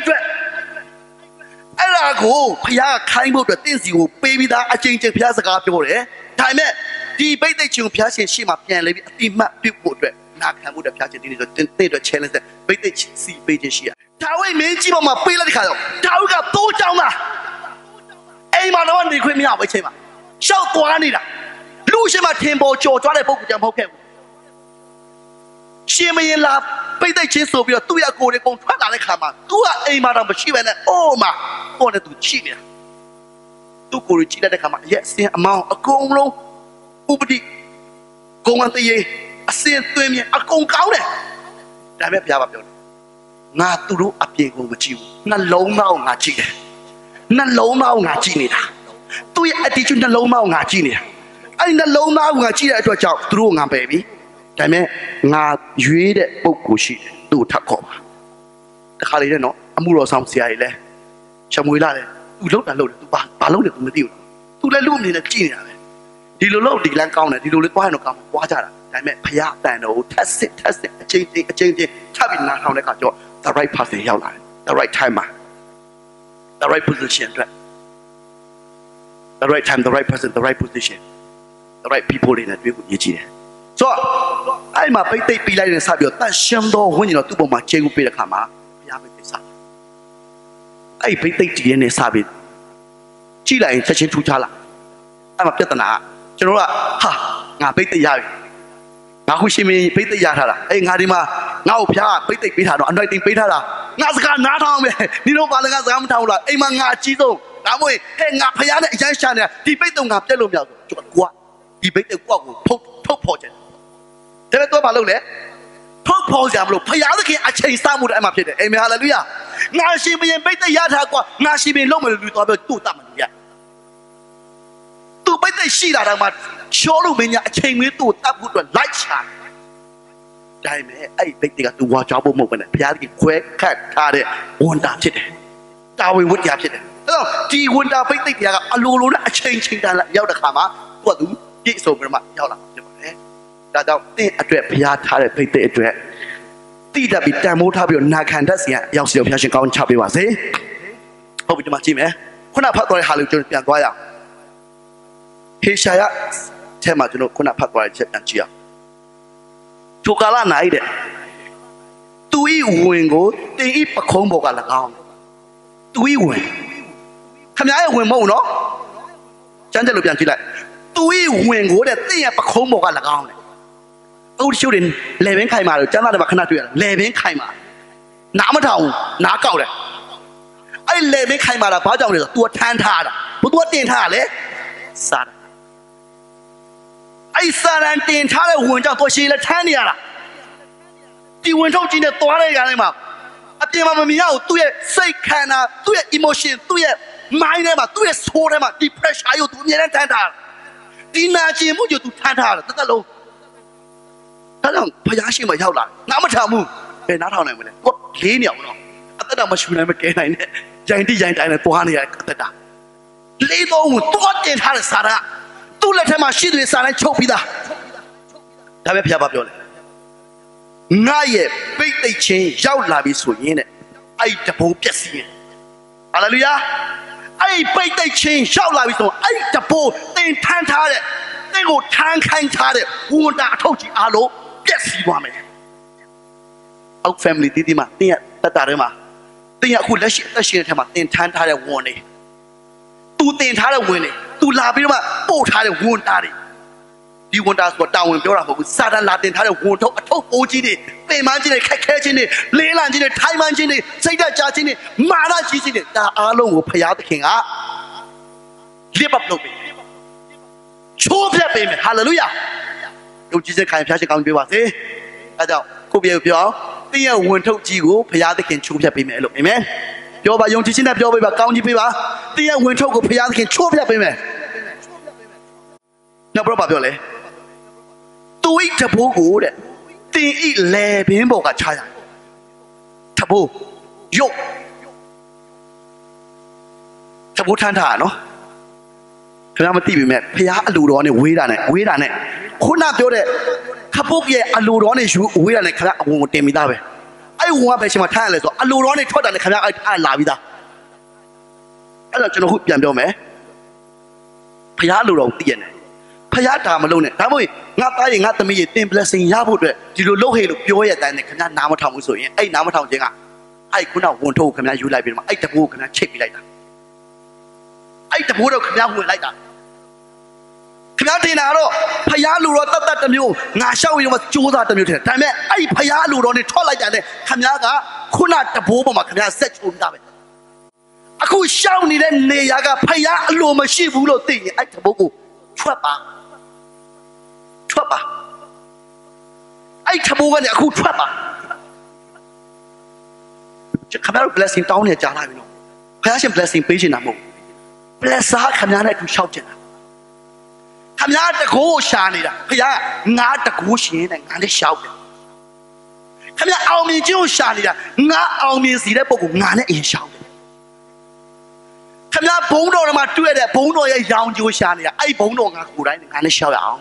go, Pia, kind of the things you baby that I change the Piazza Garpore, eh? Time the Bate Chum Piazza, she might be a people, not come with a Piazza the challenge that Bate see Bate Shia. Tawe Menchi on my Pila Calo, Tauga, Tojama. Aim on the equipment out with him. Shout to Anita. Lose my temple, Joe, try to poke them. Okay. She may laugh, but they chase over 2 years ago. They go to Alacama. 2 a madam, but she went oh, ma, wanted to cheat. 2 go to Chile, come. Yes, the amount of Congo, Ubdi, go on the year, a sin twin a con cow there. Damn it, Yabba. Not to do a pig with you. Not low now, not cheated. Not low now, not cheated. Do you teach you the low now, not cheated? I in the low now, not cheated to a job through my baby. Damn it, not you eat it, Bokushi, do taco. The Halley, no, a muro sound CIA. Chamula, who looked a load to balloon to the deal. To the loom in the genius. The low, the land counter, the little one come, water. I met Piang, test it, changing, cabin not how they got your the right person, the right timer, the right position, the right time, the right person, the right position, the right people in it. So I'm a big be like in Sabio, that's Shamdo when you know to my chain will be the Kama. I pay DNA Sabit. Chila in touching to Chala. I'm a petana. General, ha, I pay the yard. Now who she may pay the yara, eh, Harima, now Pia, pay the Pita, and writing Pita. Nazca, not on me, Nino Balagazam Tower, Emanga Chizo, Namwe, hang up Piana, Janshana, debate on Abdelumia, debate the Pope Project. Tell it to Balole. Pope Project, Piana, I changed some wood, I'm up here, Amen, hallelujah. Now she be in Beta Yata, now she be longer to about 2 times. To better see that I'm at Cholumina came with 2 tap with a light shot. I think they got to watch our movement. Piatti, quick, cat, carry, one that it. Darwin would get it. Oh, T would have been thinking a lulu changing the Yodakama. What do you so very much? That out there at Piatti, pay the address. Tida be demo tab your Nakandas, Yos your passion count chappy was, eh? Hope it much, eh? When I put my Hallelujah Piangoya. He shaya, Tema to know Kuna Patwa and Chia. Chokala night. Do you wingo? They eat a combo galagam. Do you win? Come here, win more, no? Chandelu Piantilla. Do you wingo that they have a combo galagam? Old children, Levin Kaima, Janada Bacanatu, Levin Kaima. Namatown, knock out. I Levin Kaima, Bajan to a tantara. But what didn't Harley? Sad. I said, and the entire winter to Sheila Tania. The winter in the Toria. I think I'm out to it, say, Cana, to it, emotion, to it, my name, to it, sword, depression, I to me and Tanta. Dina Jim, would you to Tanta, the low? Tadam, Payashi, my Yala, Namatamu, and not on him. What linear? I thought I must remember again. Giant and Pohania at the dark. Laid on with what in Harasara. To let him shoot with Sana Chopida. Tabapia. Naye, big they change, Yao Labis in it. I the Pope Jessie. Hallelujah. I bake they change, Yao Labis. I the Pope, they tantare. They go tank hang tare. Won't that told you, hello? Yes, you want me. Our family did him, dear Tatarema. They are who let you him in tantare warning. To the entire winning, to Labima, both had a wound daddy. You want us to down with your Saturn Latin had a wound to a top OGD, Paymanjin, catching it, Leyland in it, Taimanjin it, say that judging it, Mana judging it, that alone will pay out the king. Give up no payment. Chop that payment, hallelujah. You just can't catch it on the way. I don't could be a pure. Be a wound to Jigo, pay out the king, chop that payment. Amen. You're by young teaching that you're about county people. The young winter go pay out can chop up in me. No, probably. To eat taboo good. They eat lab in Boca China. Taboo. Yo. Taboo Tantano. Can I have a TV map? Pay out a lure on it, wait on it. Could not do it. Kapuki, a lure on it, wait on it, won't tell me that way. I want to my talent. I lose on it for the Canada. I love it. I don't know who Piang me. Pialu, Piata Malone. That way, not dying at the me, then blessing Yabud. You low head of Pioya than the Canada Namatown. So I Namatown Jenga. I could not want to come out you like him. I the book and I check it like that. I the book of Yahu like that. Canadinaro, Payalu wrote that the mule. Now show you what Judah the mutant. I mean, I Payalu on it tall like that. Kanaga, Kunat the Boma can have such on David. I could shout it and Nayaga Payalu Mashibulo thing. I the Bogo. Trapper. ai thabo ga ne aku thwat ba khamya blessing town ne ja la bi no phaya shin blessing ပေးချင်တာမဟုတ် blesser ခမညာနဲ့အတူရှောက်ချင်တာခမညာတကိုးရှာနေတာဖခင်ငါတကိုးရှင်နဲ့ငါလည်းရှောက်တယ်ခမညာအောင်မြင်ခြင်းကိုရှာနေတာငါအောင်မြင်စီတဲ့ပုံကိုငါနဲ့အရင်ရှောက်တယ်ခမညာဘုံတော်မှာတွေ့တဲ့ဘုံတော်ရဲ့ရောင်ကြီးကိုရှာနေတာအဲ့ဘုံတော်ငါကိုယ်တိုင်းငါနဲ့ရှောက်ရအောင်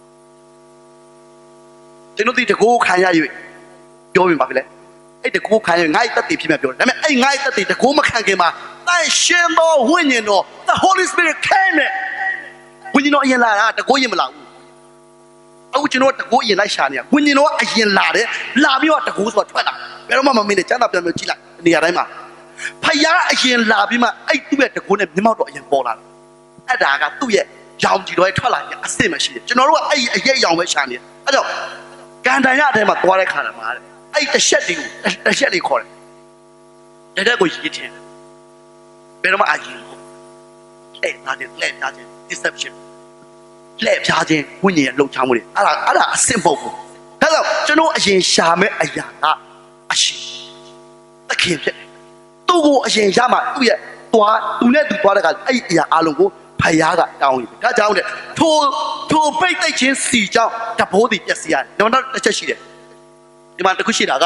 ကျွန်တော်ဒီတကိုးခံရရွေးပြောပြပါပြီလေအဲ့တကိုးခံရငါ့တက်တည်ဖြစ်မှာပြောတယ်ဒါပေမဲ့အဲ့ငါ့တက်တည်တကိုးမခံခင်မှာ但ရှင်တော်ဝိညာဉ်တော် the Holy Spirit came ဝိညာဉ်တော်အရင်လာတာတကိုးရင်မလာဘူးအခုကျွန်တော်တကိုးရင်လိုက်ရှာနေတာဝိညာဉ်တော်အရင်လာတယ်လာပြီးတော့တကိုးဆိုတာထွက်လာဘယ်တော့မှမမင်းနဲ့ကျမ်းစာပြန်ပြောကြည့်လိုက်နေရာတိုင်းမှာဖယားအရင်လာပြီးမှအဲ့သူ့ရဲ့တကိုးနဲ့မျက်မှောက်တော့အရင်ပေါ်လာတယ်အဲ့ဒါကသူ့ရဲ့ရောင်ကြည်တော်ရဲ့ထွက်လာရင်အစစ်မရှိတယ်ကျွန်တော်တို့ကအဲ့အရက်ရောင်ပဲရှာနေတယ်အဲ့ကြောင့်ကန်တန်ရအထဲမှာသွားတဲ့ခါမှာတဲ့အဲ့တစ်ချက်တွေကိုတစ်ချက်လေးခေါ်တယ်တဲ့ကိုရည်ထင်ဘယ်တော့မှအရင်လက်သားခြင်းလက်သားခြင်း deception လက်ပြားခြင်းဝိညာဉ်ရဲ့လှုပ်ရှားမှုတွေအဲ့ဒါအဆင့်ပုတ်ဘူးဒါကြောင့်ကျွန်တော်အရင်ရှာမဲ့အရာကအရှင်သခင်ဖြစ်တယ်သူ့ကိုအရင်ရမှသူ့ရဲ့သွားသူနဲ့သူသွားတဲ့ကအဲ့အရာအလုံးကိုဖယားကတောင်းတယ်ဒါကြောင့်တဲ့ထိုပိတ်သိချင်းစီကြောင့်တဘိုးတွေပျက်စီးရတယ်ကျွန်တော်တစ်ချက်ရှိတယ်ဒီမှာတစ်ခုရှိတာက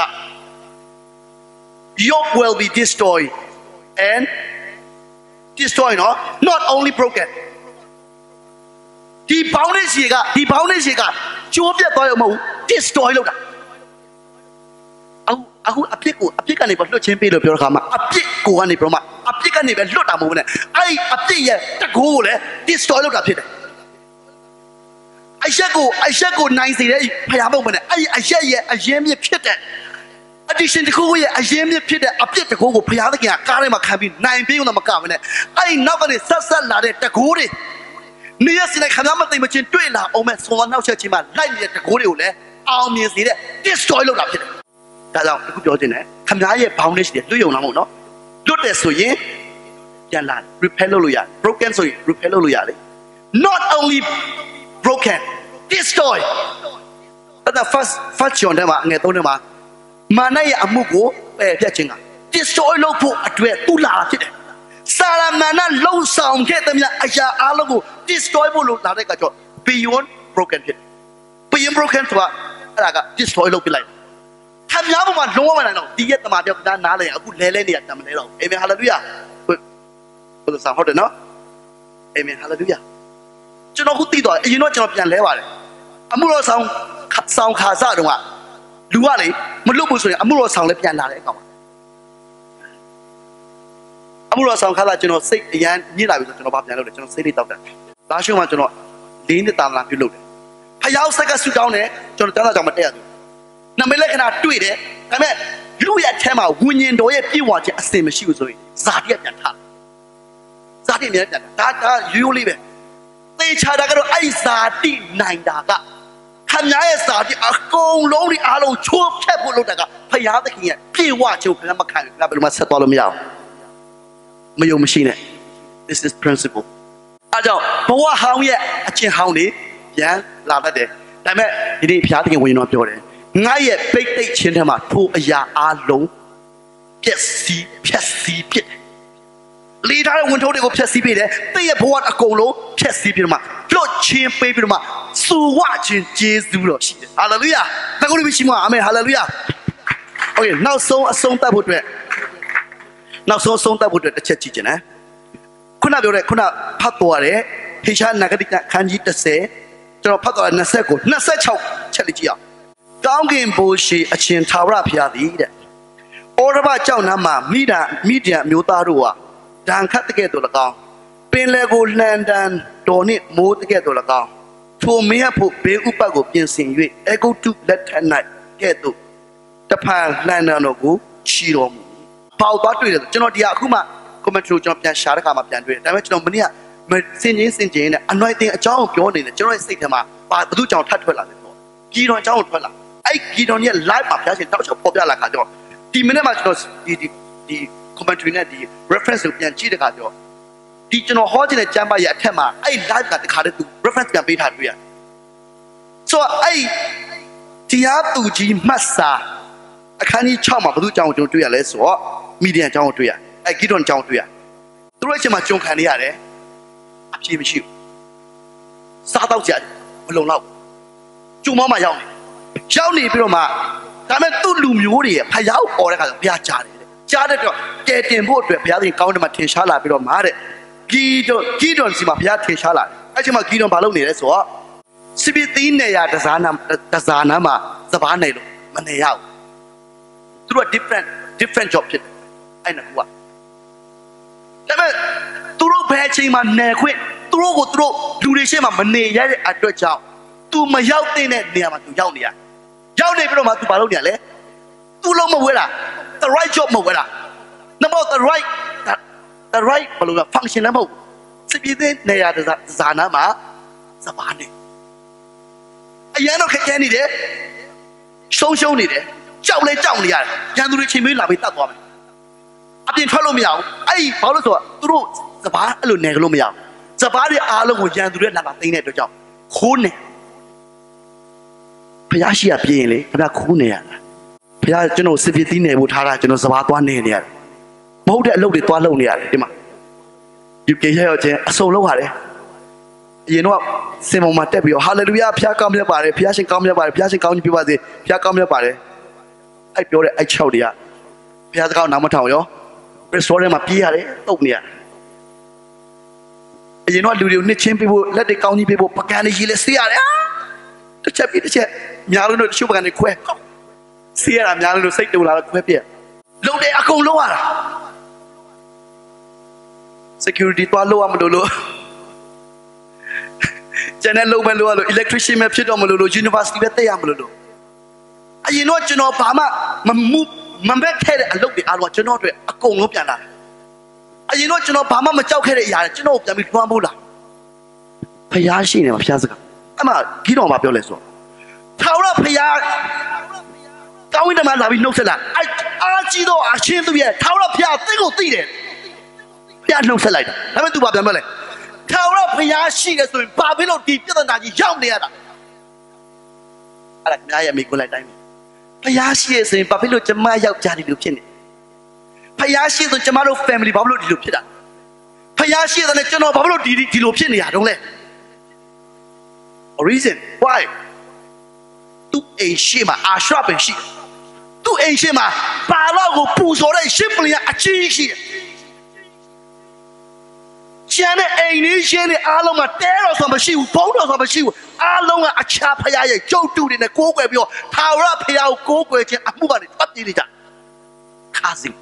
yoke will be destroyed and destroy not only broken ဒီဘောင်းနဲ့ရှေကကျိုးပြတ်သွားရမဟုတ် destroy လုပ်တာအခုအပြစ်ကနေလွတ်ချင်းပေးလို့ပြောတဲ့ခါမှာအပြစ်ကိုကနေပြောမှအပြစ်ကနေပဲလွတ်တာမဟုတ်ဘူးနဲ့အဲ့အပြစ်ရဲ့တကိုးကိုလည်း destroy လုပ်တာဖြစ်တယ်အရက်ကိုနိုင်စေတဲ့ဖယားမဟုတ်ဘူးနဲ့အဲ့အရက်ရဲ့အရင်မြစ်ဖြစ်တဲ့ addiction တခုရဲ့အရင်မြစ်ဖြစ်တဲ့အပြစ်တကိုးကိုဖယားသခင်ကကားထဲမှာခံပြီးနိုင်ပေးုံတော့မကဘူးနဲ့အဲ့နောက်ကနေဆက်လာတဲ့တကိုးတွေနေရစနေခဏမသိမချင်းတွေ့လာအောင်မဲ့ဆွမ်းနောက်ချက်ချင်းမှာလိုက်နေတဲ့တကိုးတွေကိုလည်းအောင်မြင်စေတဲ့ destroy လုပ်တာဖြစ်တယ်ဒါကြောင့်အခုပြောချင်တယ်ခမားရဲ့ foundation တွေလွတ်ယုံလာမို့နော်လွတ်တယ်ဆိုရင်ပြန်လာ repair လုပ်လို့ရတယ် broken ဆိုရင် repair လုပ်လို့ရတယ် not only broken destroy အဲ့ဒါ first John ထဲမှာငယ်3ထဲမှာမာနရဲ့အမှုကိုပယ်ဖြတ်ခြင်းက destroy လုပ်ဖို့အတွက်သူ့လာဖြစ်တယ်စာရမဏလှုပ်ဆောင်ခဲ့တဲ့မြတ်အရာအလုံးကို destroy ဖို့လို့လာတဲ့ကကြောင့် beyond broken ဖြစ် beyond broken ဆိုတာအဲ့ဒါက destroy လုပ်ပြလိုက်ခမများပေါ်မှာလုံးဝမနိုင်တော့ဒီရဲ့တမန်ပြောက်နားလဲအခုလဲနေရတမန်လဲတော့အာမင်ဟာလေလုယာဘုရားဆောင်ဟုတ်တယ်နော်အာမင်ဟာလေလုယာကျွန်တော်ခုသိသွားအရင်တော့ကျွန်တော်ပြန်လဲပါတယ်အမှုတော်ဆောင်ခါစတုန်းကလူကလေမလွတ်ဘူးဆိုရင်အမှုတော်ဆောင်လည်းပြန်လာတယ်အကောင်အမှုတော်ဆောင်ခါစကျွန်တော်စိတ်အရန်ညစ်လာပြီဆိုကျွန်တော်ဘာပြန်လုပ်လဲကျွန်တော်စိတ်လေးတောက်တယ်ဒါရှုံးမှကျွန်တော်၄နှစ်တာမလားပြုလုပ်တယ်ဖယားဆက်ကဆူတောင်းတယ်ကျွန်တော်တန်းတာကြောင့်မတက်ရဘူးနမေလက္ခဏာတွေ့တယ်ဒါပေမဲ့လူရဲ့အထဲမှာဝိညာဉ်တော်ရဲ့ပြည့်ဝခြင်းအစင်မရှိဘူးဆိုရင်ဇာတိကပြန်ထားဇာတိအများပြန်ဒါရိုးလေးပဲသေချာတာကတော့အဲ့ဇာတိနိုင်တာကခမရဲ့ဇာတိအကုန်လုံးဒီအားလုံးချိုးဖျက်ဖို့လုပ်တာကဖယားသခင်ရဲ့ပြည့်ဝခြင်းကိုခဏမခံဘူးဘယ်လိုမှဆက်သွားလို့မရဘူးမယုံမရှိနဲ့ this is principle အားကြောင့်ဘဝဟောင်းရဲ့အချင်းဟောင်းတွေပြန်လာတတ်တယ်ဒါပေမဲ့ဒီနေ့ဖယားသခင်ဝိညာဉ်တော်ပြောတယ်ငါရဲ့ပိတ်သိက်ခြင်းထဲမှာထိုအရာအလုံးပျက်စီးဖြစ်တယ်လေထားတဲ့ဝန်ထုပ်တွေကိုဖျက်ဆီးပေးတယ်။တဲ့ရဲ့ဘဝအကုန်လုံးဖျက်ဆီးပြီးတော့မှလွတ်ချင်းပေးပြီးတော့မှစူဝခြင်းကျေးဇူးတော်ရှိတယ်။ဟာလေလုယာ။တကုလိရှိမအာမင်ဟာလေလုယာ။ Okay နောက်ဆုံးအဆုံးသတ်ဖို့အတွက်တစ်ချက်ကြည့်ချင်တယ်။ခုနပြောတဲ့ခုနဖတ်သွားတဲ့ဟေရှာနဂတိခန်းကြီး30ကျွန်တော်ဖတ်သွားတဲ့26ချက်လေးကြည့်အောင်။ကောင်းကင်ဘိုးရှိအချင်းထာဝရဘုရားသည်တဲ့။ဩရဘကြောင့်နာမှာမိဒံမျိုးသားတို့ဟာဒဏ်ခတ်တဲ့ကဲ့သို့၎င်းပင်လယ်ကိုလှန်တန်တော်နှင့်မိုးတဲ့ကဲ့သို့၎င်းထိုမင်းဖို့ဘေးဥပတ်ကိုပြင်ဆင်၍အေဂုတ်တုလက်ထက်၌ကဲ့သို့တဖန်လှန်တန်တော်ကိုချီတော်မူပေါသွားတွေ့တယ်ကျွန်တော်ဒီအခုမှ comment ကျွန်တော်ပြန်ရှာတဲ့ခါမှပြန်တွေ့တယ်ဒါပေမဲ့ကျွန်တော်မနေ့ကစင်ချင်းနဲ့အနွယ်တင်အကြောင်းကိုပြောနေတယ်ကျွန်တော်ရဲ့စိတ်ထဲမှာဘာသူကြောင့်ထပ်ထွက်လာတယ်ပေါ့ကြီးတော်အကြောင်းကိုထွက်လာအဲ့ကြီးတော်ရဲ့ live မှာဖျားရှင်တောက်ချက်ပေါ်ပြလာခါကျတော့ဒီမိနစ်မှာကျွန်တော်ဒီ commentary နဲ့ဒီ reference ကိုပြန်ကြည့်တဲ့ခါကျတော့ဒီကျွန်တော်ဟောချင်တဲ့ကျမ်းပါရဲ့အထက်မှာအဲ့ live ကတခါတည်းသူ reference ပြန်ပေးထားတွေ့ရတယ်ဆိုတော့အဲ့တရားသူကြီးမှတ်စာအခန်းကြီး6မှာဘုသူ့ကြောင့်ကျွန်တော်တွေ့ရလဲဆိုတော့မီဒီယံကြောင့်တွေ့ရအဲဂီဒွန်ကြောင့်တွေ့ရသူတို့အချိန်မှာကြုံခံနေရတယ်အပြေမရှိဘူးစားတော့ကြမလုံလောက်ကျုံမောင်းမှာရောက်နေပြီးတော့မှဒါမဲ့သူ့လူမျိုးတွေဖယားကိုអော်တဲ့ခါကျဘုရားကြားတယ်ကြားတဲ့တော့ကဲတင်ဖို့အတွက်ဘုရားသခင်ကောင်းတယ်မှာထင်ရှားလာပြီးတော့မှာတဲ့ဂီဒွန်စီမှာဘုရားထင်ရှားလာအဲ့ချိန်မှာဂီဒွန်ဘာလုပ်နေလဲဆိုတော့စပီသီးနေရတစားနာမှာစပားနေလို့မနေရဘူးသူတို့ different job ဖြစ်တယ်အဲ့နှစ်ခုကဒါပေမဲ့သူတို့ဘယ်အချိန်မှာနေခွင့်သူတို့လူတွေရှေ့မှာမနေရတဲ့အတွက်ကြောင့် तू မရောက်တဲ့နေရာမှာ तू ရောက်နေရရောက်နေပြီးတော့မှ तू ဘာလုပ်နေရလဲ तू လုံးမဝဲတာ the right job မဝဲတာ number the right ဘယ်လိုလဲ function လည်းမဟုတ်စပီသီးနေရတစားနာမှာစပားနေအရန်တော့ခက်ခဲနေတယ်ရှုံးနေတယ်ကြောက်နေရတယ်ရန်သူတွေချိန်မေးလာပြီးတတ်သွားမယ်အပြင်ထွက်လို့မရဘူးအဲ့ဒီဘာလို့ဆိုတော့သူတို့စပားအဲ့လိုနယ်လို့မရဘူးစပားတွေအားလုံးကိုရန်သူတွေလာတာသိတဲ့အတွက်ကြောင့်ခိုးနေဘုရားရှိရပြင်းလေခင်ဗျာခိုးနေရတာဘုရားကျွန်တော်စစ်ပီသီးနယ်ဖို့ထားတာကျွန်တော်စပားသွားနေရတယ်မဟုတ်တဲ့အလုပ်တွေသွားလုပ်နေရတယ်ဒီမှာ UK ရောက်ချင်းအစုံလုပ်ရတယ်အရင်တော့စင်ပေါ်မှာတက်ပြီးတော့ဟာလေလုယာဖျားကောင်းမြတ်ပါတယ်ဖျားရှင်ကောင်းမြတ်ပါတယ်ဖျားရှင်ကောင်းကြီးပြပါစေဖျားကောင်းမြတ်ပါတယ်အဲ့ပြောတဲ့အဲ့6တွေကဖျားစကားနားမထောင်ရော restaurant မှာပြေးရတယ်တုတ်နေရအရင်တော့လူတွေကိုနှစ်ချင်းပြဖို့လက်တွေကောင်းကြီးပြဖို့ပကံတွေရေးလဲဆေးရတယ်တစ်ချက်များလို့တချို့ပကံတွေခွဲဆေးရတာများလို့စိတ်တူလာတော့ခွဲပြက်လုံတယ်အကုန်လုံးရတာ security တွားလို့မလို့ကျန်တဲ့လုံမဲ့လို့ electrician ပဲဖြစ်တော့မလို့ university ပဲတက်ရမလို့အရင်တော့ကျွန်တော်ဘာမှမဘက်ခဲ့တဲ့အလုပ်တွေအားလုံးကျွန်တော်တို့အကုန်လုံးပြန်လာအရင်တော့ကျွန်တော်ဘာမှမကြောက်ခဲ့တဲ့အရာတွေကျွန်တော်ပြန်ပြီးထွန်းဖို့လာဖျားရှိနေမှာဖျားစကားအမှကြီးတော်မှာပြောလဲဆိုထာဝရဖျားကောင်းဝင်တယ်မှာလာပြီးနှုတ်ဆက်လာအားကြီးတော့အချင်းသူရဲ့ထာဝရဖျားသိကိုသိတယ်ဖျားနှုတ်ဆက်လိုက်တာဒါပေမဲ့ तू ဘာပြန်ပြောလဲထာဝရဘုရားရှိတယ်ဆိုရင်ဘာဖြစ်လို့ဒီပြဿနာကြီးရောက်နေရတာအဲ့ဒါခင်ဗျားရဲ့မိကိုလိုက်တိုင်းဘုရားရှိရဆိုရင်ဘာဖြစ်လို့ကျမယောက်ျားဒီလိုဖြစ်နေဘုရားရှိဆိုကျမတို့ family ဘာဖြစ်လို့ဒီလိုဖြစ်တာဘုရားရှိတယ်ကျွန်တော်ဘာဖြစ်လို့ဒီလိုဖြစ်နေရတော့လဲ reason why သူအိမ်ရှိမှာအာရှပင်ရှိသူအိမ်ရှိမှာဘာလို့ကိုပူစော်တဲ့ရှစ်ပလင်အကြီးရှိတယ်ကျန်တဲ့အိမ်လေးရှင်းတဲ့အားလုံးကတဲတော်ဆိုမရှိဘူးဘုံတော်ဆိုမရှိဘူးအားလုံးကအခြားဖရားရဲ့ကျုပ်တူတွေနဲ့ကိုးကွယ်ပြီးတော့ထာဝရဖရားကိုကိုးကွယ်ခြင်းအမှုကနေပတ်ပြေးနေကြခါစီ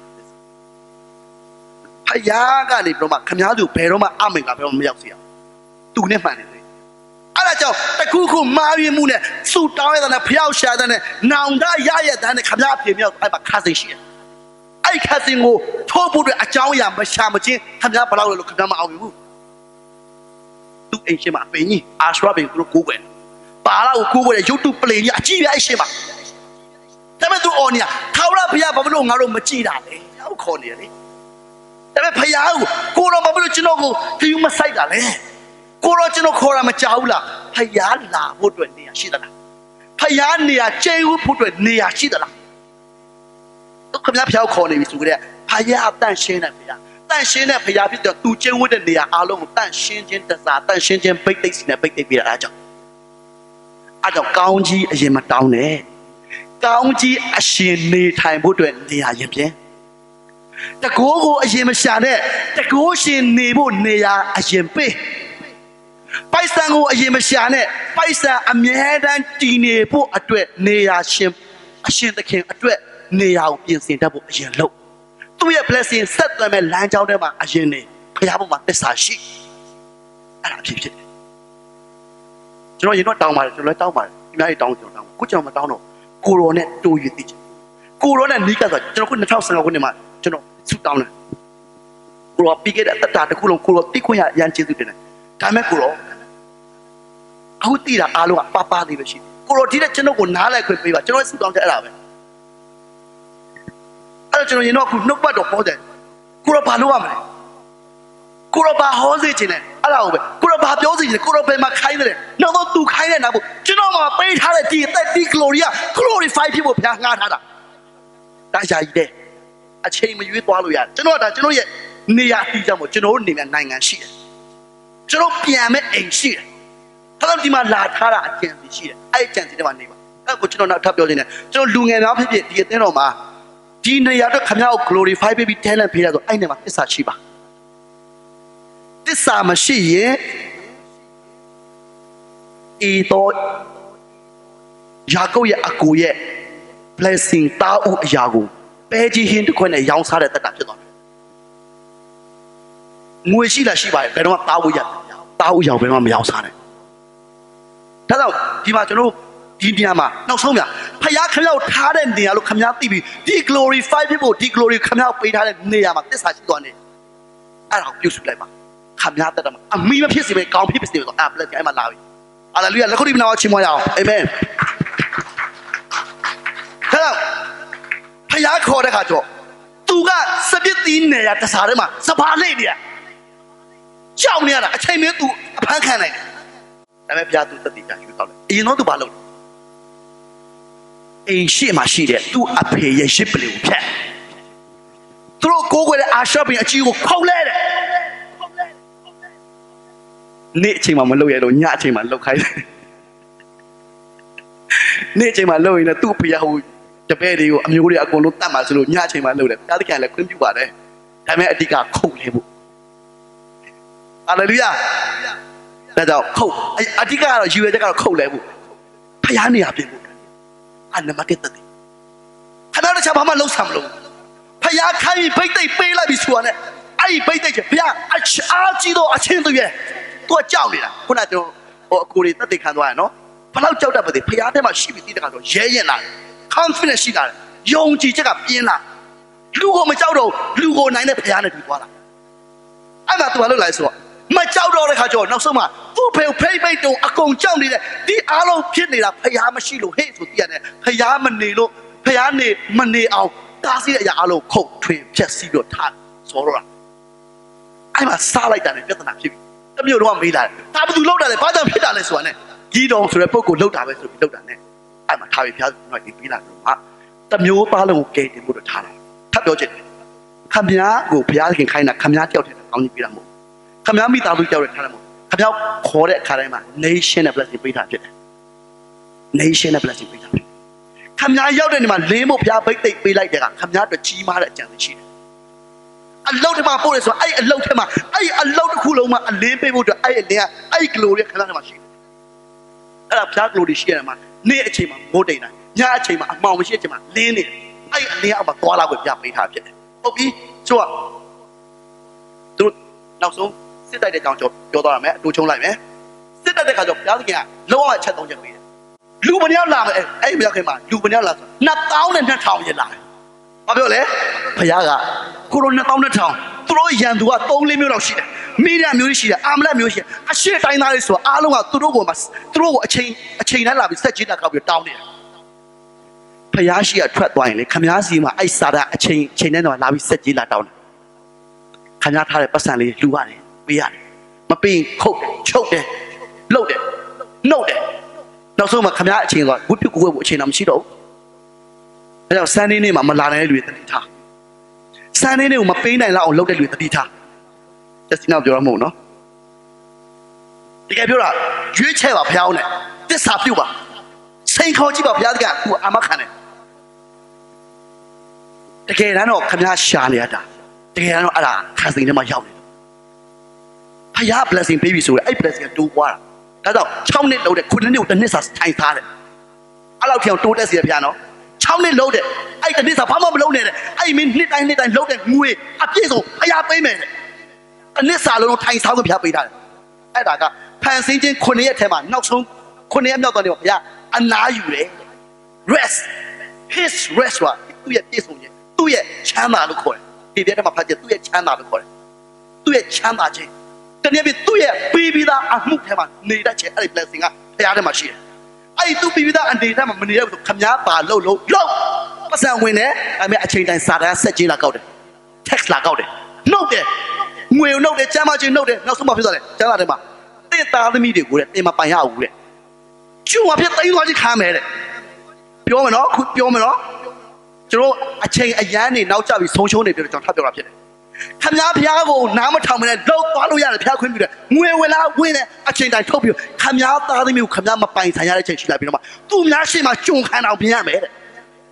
ဖရားကနေပြီးတော့မှခမားသူဘယ်တော့မှအမင်္ဂလာဘယ်တော့မှမရောက်စေရသူနဲ့မှန်တယ်အဲ့ဒါကြောင့်တခုခုမာရီမှုနဲ့ဆူတောင်းရတဲ့ဖရားရှာတဲ့နောင်တရရတဲ့ခမားပြေမြောက်အဲ့မှာခါစီရှိတယ်အဲ့ခါစင်ကိုထိုးဖို့အတွက်အကြောင်းအရာမရှာမချင်းခင်ဗျားဘလောက်လို့ခင်ဗျားမအောင်ဘူးသူအိမ်ရှိမှာပင်ကြီးအာရှရပင်ကိုကိုးကွယ်ပါလာကိုကိုးကွယ်တဲ့ရုပ်တုပလင်ကြီးအကြီးပြအဲ့ရှိမှာဒါပေမဲ့သူအော်နေရထာဝရဘုရားဘာလို့ငါတို့မကြည့်တာလဲရောက်ခေါ်နေတယ်ဒါပေမဲ့ဘုရားကိုတော့ဘာလို့ကျွန်တော်ကိုခယူမဆိုင်တာလဲကိုတော့ကျွန်တော်ခေါ်တာမကြောက်ဘူးလားဘုရားလာဖို့အတွက်နေရာရှိသလားဘုရားနေရာကျဲဖို့အတွက်နေရာရှိသလားခင်ဗျားဖျောက်ခေါ်နေပြီဆိုကြတဲ့ဖယားတန့်ရှင်းတဲ့ဖယားတန့်ရှင်းတဲ့ဖယားဖြစ်တော့သူကျင်းဝတ်တဲ့နေရာအားလုံးကိုတန့်ရှင်းခြင်းတစားတန့်ရှင်းခြင်းပိတ်သိက်စီနဲ့ပိတ်သိက်ပြတာအားကြောင့်ကောင်းကြီးအရင်မတောင်းနဲ့ကောင်းကြီးအရှင်နေထိုင်ဖို့အတွက်နေရာရင်ပြင်တကိုးကိုအရင်မရှာနဲ့တကိုးရှင်နေဖို့နေရာအရင်ပေးပိုက်ဆံကိုအရင်မရှာနဲ့ပိုက်ဆံအမြဲတမ်းတည်နေဖို့အတွက်နေရာရှင်အရှင်သခင်အတွက်နေရာကိုပြင်ဆင်တတ်ဖို့အရင်လုပ်သူ့ရဲ့ blessing ဆက်သွယ်မဲ့လမ်းကြောင်းထဲမှာအရင်နေဖခင်ဘုံမှာသစ္စာရှိအဲ့ဒါဖြစ်တယ်ကျွန်တော်ရင်တော့တောင်းပါတယ်ကျွန်တော်လည်းတောင်းပါတယ်ဒီများကြီးတောင်းကျွန်တော်တောင်းကိုကျွန်တော်မတောင်းတော့ကိုရောနဲ့တိုးရည်သိချင်ကိုရောနဲ့နီးကပ်ဆိုကျွန်တော်ခု2015ခုနှစ်မှာကျွန်တော်ဆုတောင်းတယ်ကိုရောပြီးခဲ့တဲ့အတ္တတစ်ခုလုံးကိုရောသိခွင့်ရရန်ကျေးဇူးတင်တယ်ဒါပေမဲ့ကိုရောအခုတည်တာအားလုံးကပါသေးပဲရှိတယ်ကိုရောဒီတဲ့ကျွန်တော်ကိုနားလိုက်ခွင့်ပေးပါကျွန်တော်ဆုတောင်းတဲ့အဲ့ဒါပဲအဲ့တော့ကျွန်တော်ရင်တော့ခုနှုတ်ပတ်တော့ဟောတယ်ကိုတော့ဘာလုပ်ရမလဲ Kuroba hostage in it. Allow it. Kuroba Yosi, Kuroba Makai. No, not to Kaina. Genoma paid her that Gloria, glorify people. That's idea. A chain with you, Waluya. Genoa, Genoa, Nia, Genoni, and Nine and Shear. Geno Piang and Shear. Tell them my lad, Hara, I can't be sheer. I can't see one neighbor. I put you on a top building. So, Lung and Alphabet, the Denoma. Dina Yado come out, glorify baby, tell and Peter. I never is a Shiba. This summer she, Edo Yago Yakuye, blessing Tao Yago. Beji him to coin a young side at the Dutch. Muishila Shiba, I don't Tao Yao young side. Tell out, Dimachano, Didiama, no Somia. Paya come out hard and near look come out TV. De glorify people, de glory come out with her and Neama. This has gone in. I don't use to come out at them. A mere piece of it, people still have let them allow it. Hallelujah, look at him now, Chimoya. Amen. Tell out. Paya called a hato. Tuga, Sabit in there at the Sarama, Sapaladia. Chownia, I came here to a pancake. I'm a piatu the teacher. You know the balloon. A shima she did to a pay a ship blue cat. Throw go with a shopping at you, call it. Nature, my lawyer, Yachi, my local. Nature, my lawyer, in a 2 p.m. The baby, I'm going to go to Tamas, Yachi, my lawyer. That can let you are there. I met a digger cold. Hallelujah. That's all cold. I think you are cold level. Payania people. And the market. Another Chabama low some low. Paya can pay like this one. I pay the Pia, a chain to you. To a Jowlia, when I do or cool it that they can do, no? But I'll tell the Piata, she will either go Jayana, confidence she got, young Chica Piana, Lugo Machado, Lugo Nine Piana. I'm not to analyze what. Machado Hajo, no so much. Who pay to a con Johnny, the Alo Kidney, Payama Shilo, hate to Diana, Payama Nilo, Payane, Money out, Tassi Alo coat, train, just see your time. Sora. I'm a star like that in Vietnam. You don't be that. I would load at the bottom of this one. You don't report load up to load at it. I'm a carry piano, not in Pilar. The mule palo gate in Buddha. Tap your jet. Come here, go Piakin kind of come out on the Piramo. Come out with our Caramo. Come out, call it Carama, nation of blessing Peter. Nation of blessing Peter. Come out in my name of Pia, be like that. Come out the Chima at Jamaica. I load him up, so I load him up. I load the Kuloma and lay people to I there. I glory Kalana machine. I have glory Shema, near Chima, Modena, Yachima, Mount Shema, Lene. I near about Koala with Yapi Habit. Okay, so now so sit at the down job, your daughter, do chong like me. Sit at the job, Yagia, lower chat on your way. Lubanella, I will come out, Lubanella, not down and not town you lie. Abole, Payaga. Corona town the town. Throw Yandua, only music, media music, Amla music. A share I so Alua, Turomas, throw a chain I love is such a couple down there. Payashi, a trap wine, Kamiasima, I saw a chain and I love is such a down. Cannot have a personally, Luani, we are. My being cooked, choked, loaded, noted. Now so much Kamiachi, would you go watching Amshido? I was standing in my Malana with the guitar. Standing in my pain and look at with the guitar. Just now, you're a moon, no? The Gabura, you tell a piano. This half you are. Same coach of Yaga, who am a cannon. Again, I know Kamia Shaniata. Again, I know casting in my young. I blessing baby, so I bless you do what? That's all. Chown it loaded, couldn't do the Nissas time talent. Allow him to test the piano. Chown it loaded. I can miss a palm loaded. I mean, I need and loaded. Mue, a piece of I payment. And this salon times how to be happy. I got Pansingin Korea Tema, not so Korea not on ya, and now you rest. His restaurant, 2 years, 2 years, China the court. He did a budget 2 years, China the court. 2 years, China. The name is 2 years, baby that and move him, need a chair blessing up the other machine. I do baby that and they have a money to come out, low. But I win there, I made a change and started a set like out. Text like out. No there. ငွေနှုတ်တယ်ကျမ်းမာခြင်းနှုတ်တယ်နောက်ဆုံးမှဖြစ်သွားတယ်ကျမ်းလာတယ်မှာတဲ့သားသမီးတွေကိုတဲ့တင်မပိုင်ရဘူးတဲ့ကျုံမှာဖြစ်တိုင်းသွားချင်းခံမယ်တဲ့ပြောမယ်နော်ခုပြောမယ်နော်ကျွန်တော်အချိန်အရန်နေနောက်ကျပြီးဆုံးရှုံးနေပြီကျွန်တော်ထပ်ပြောတာဖြစ်တယ်ခမည်းဖျားကိုနားမထောင်မနဲ့လောက်သွားလို့ရတယ်ဖျားခွင့်ပြုတယ်ငွေဝင်လာဝင်တယ်အချိန်တိုင်းထုတ်ပြီးခမည်းသားသမီးကိုခမည်းမပိုင်ဆိုင်ရတဲ့ချိန်ရှိလိုက်ပြီးတော့မှသူများရှေ့မှာကြုံခံအောင်ပြင်ရမယ်တဲ့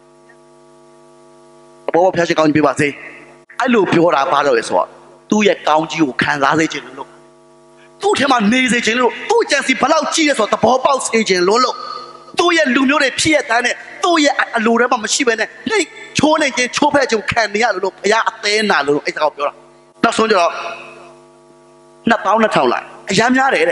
ဘောဖျားရှိကောင်းကြီးပြပါစေအဲ့လိုပြောတာဘာလို့လဲဆိုတော့သူ့ရဲ့ကောင်းကြီးကိုခံစားစေခြင်းလို့သူ့ထဲမှာနေစေခြင်းလို့သူ့ကြံစီဘလောက်ကြီးလဲဆိုတော့သဘောပေါက်စေခြင်းလို့သူ့ရဲ့လူမျိုးတွေဖြစ်ရတဲ့သူ့ရဲ့အလိုထဲမှာမရှိဘဲနဲ့နှိတ်ချိုးနေခြင်းချိုးဖက်ခြင်းခံနေရလို့ဘုရားအသေးနာလို့အဲ့ဒါကိုပြောတာနောက်ဆုံးကျတော့2200လိုက်အရမ်းများတယ်တဲ့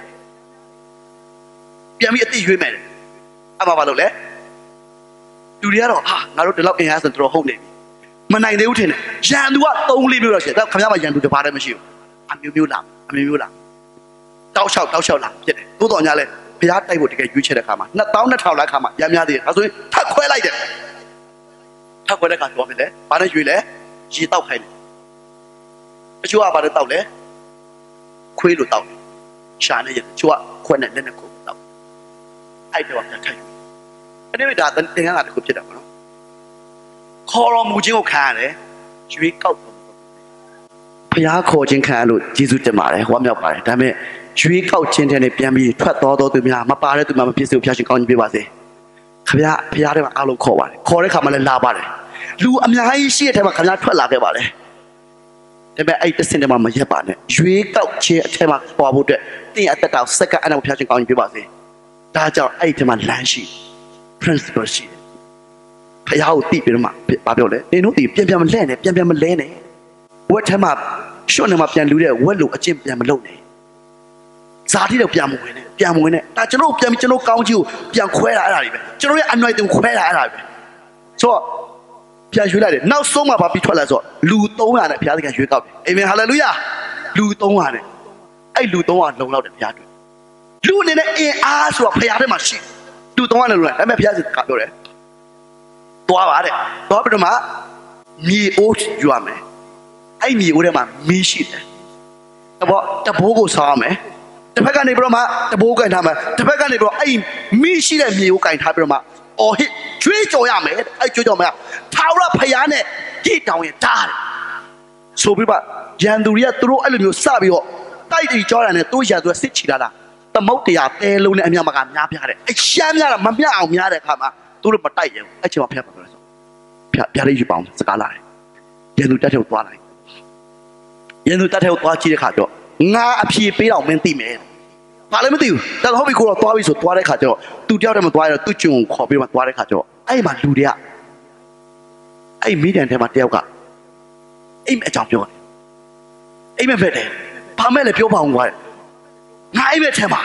ပြန်ပြီးအတိရွေးမယ်တဲ့အမှဘာလို့လဲလူတွေကတော့ဟာငါတို့ဒီလောက်အင်အားဆိုတော်ဟုတ်နေပြီမနိုင်သေးဘူးထင်တယ်ရန်သူက3-4မျိုးတော့ရှိတယ်ခင်ဗျားမှရန်သူတပါးတည်းမရှိဘူးအမျိုးလားတောက်လျှောက်လာဖြစ်တယ်သို့တော်ညာလဲဘုရားတိုက်ဖို့တကယ်ရွေးချယ်တဲ့ခါမှာ2200လိုက်ခါမှာရမ်းများသေးတယ်ဒါဆိုရင်ထပ်ခွဲလိုက်တယ်ထပ်ခွဲတဲ့ခါတော့ဖြစ်တယ်ဘာနဲ့ရွေးလဲရေတောက်ခိုင်းတယ်အချို့ကဘာနဲ့တောက်လဲခွေးလိုတောက်တယ်ရှာနေရအချို့ကခွက်နဲ့လက်နဲ့ခုတောက်အဲ့တော့ပြန်ခိုင်းအဲ့ဒီဒါတင်ရတာတခုဖြစ်တယ်ပေါ့နော်ခေါ်တော်မူခြင်းကိုခံရတယ်ရွေးကောက်တော်ဘုရားခေါ်ခြင်းခံရလို့ယေရှုတင်ပါတယ်ဟောမြောက်ပါတယ်ဒါပေမဲ့ရွေးကောက်ခြင်းတဲ့နဲ့ပြန်ပြီးထွက်တော်သူများမပါတဲ့သူမှမဖြစ်စေဖျားရှင်ကောင်းကြီးပြပါစေခင်ဗျာဖျားတဲ့မှာအားလုံးခေါ်ပါတယ်ခေါ်တဲ့ခါမှလည်းလာပါတယ်လူအများကြီးရှိတဲ့ထဲမှာခင်ဗျာထွက်လာခဲ့ပါတယ်ဒါပေမဲ့အဲ့တစ်စင်တည်းမှာမရက်ပါနဲ့ရွေးကောက်ခြင်းအထက်မှာပေါ်ဖို့အတွက်တင်းအသက်တာစက္ကန့်အဲ့ဒါကိုဖျားရှင်ကောင်းကြီးပြပါစေဒါကြောင့်အဲ့ဒီထဲမှာလမ်းရှိ principle ရှိတယ်ဖျားကိုတိပြီးတော့မှဘာပြောလဲတင်းတို့ဒီပြန်မလဲနဲ့ပြန်မလဲနဲ့ဝက်ထဲမှာရှော့နေမှာပြန်လူတဲ့ဝက်လိုအကျင့်ပြန်မလုပ်နဲ့ဇာတိတော့ပြန်မဝင်နဲ့ဒါကျွန်တော်ပြန်ပြီးကျွန်တော်ကောင်းကြီးကိုပြန်ခွဲတာအဲ့ဒါတွေပဲကျွန်တော်ရဲ့အနွယ်တင်ခွဲတာအဲ့ဒါပဲဆိုတော့ပြန်ရွေးလိုက်တယ်နောက်ဆုံးမှဘာပြီးထွက်လာဆိုတော့လူ300နဲ့ဘုရားသခင်ရွေးကောက်တယ်အာမင်ဟာလေလုယာလူ300နဲ့အဲ့လူ300လုံလောက်တယ်ဘုရားတွေ့လူအနေနဲ့အင်အားဆိုတော့ဘုရားထဲမှာရှိလူ300နဲ့လုံလိုက်ဒါပေမဲ့ဘုရားကပြောတယ်သွားပါတဲ့သွားပြီးတော့မှမြေအိုးယူရမယ်အဲ့မြေအိုးထဲမှာမီးရှိတယ်တဘိုးကိုဆောင်းရမယ်တစ်ဖက်ကနေပြီးတော့မှတဘိုးကင်ထားမယ်တစ်ဖက်ကနေပြီးတော့အဲ့မီးရှိတဲ့မြေကိုကင်ထားပြီးတော့မှအော်ဟစ်ကျွေးကြော်ရမယ်အဲ့ကျွေးကြော်မယ်ထာဝရဘုရားနဲ့ကြည်တောင်ရင်တားတယ်ဆိုပြီးမှရန်သူတွေကသူတို့အဲ့လိုမျိုးစပြီးတော့တိုက်တီကြောတာနဲ့သူ့ရန်သူကစစ်ချီလာတာသမုတ်တရားတဲလုံးနဲ့အမြတ်မကများပြားတယ်အဲ့ရှမ်းများတာမမျှအောင်များတဲ့အခါမှာသူတို့မတိုက်ရဘူးအဲ့ချိန်မှာဖျက်ပါလို့ဆိုဖျက်လေးယူပေါင်းစကားလာတယ်ရန်သူတက်ထဲကိုသွားလိုက်ရန်သူတက်ထဲကိုသွားကြည့်တဲ့ခါကျတော့ငါအဖြေပေးတော့မင်းသိမယ်ဘာလည်းမသိဘူးဒါဆိုဟုတ်ပြီကိုတော့သွားပြီဆိုသွားတဲ့ခါကျတော့သူတယောက်တည်းမသွားရတော့သူ့ကျုံကိုခေါ်ပြီးမှသွားတဲ့ခါကျတော့အဲ့မှာလူတွေကအဲ့မိတန်ထဲမှာတယောက်ကအိမ်အကြောင်းပြောတယ်အိမ်မဲ့ဖက်တယ်ဘာမဲ့လဲပြောပါအောင်ကွာငါအိမ်မဲ့ထဲမှာ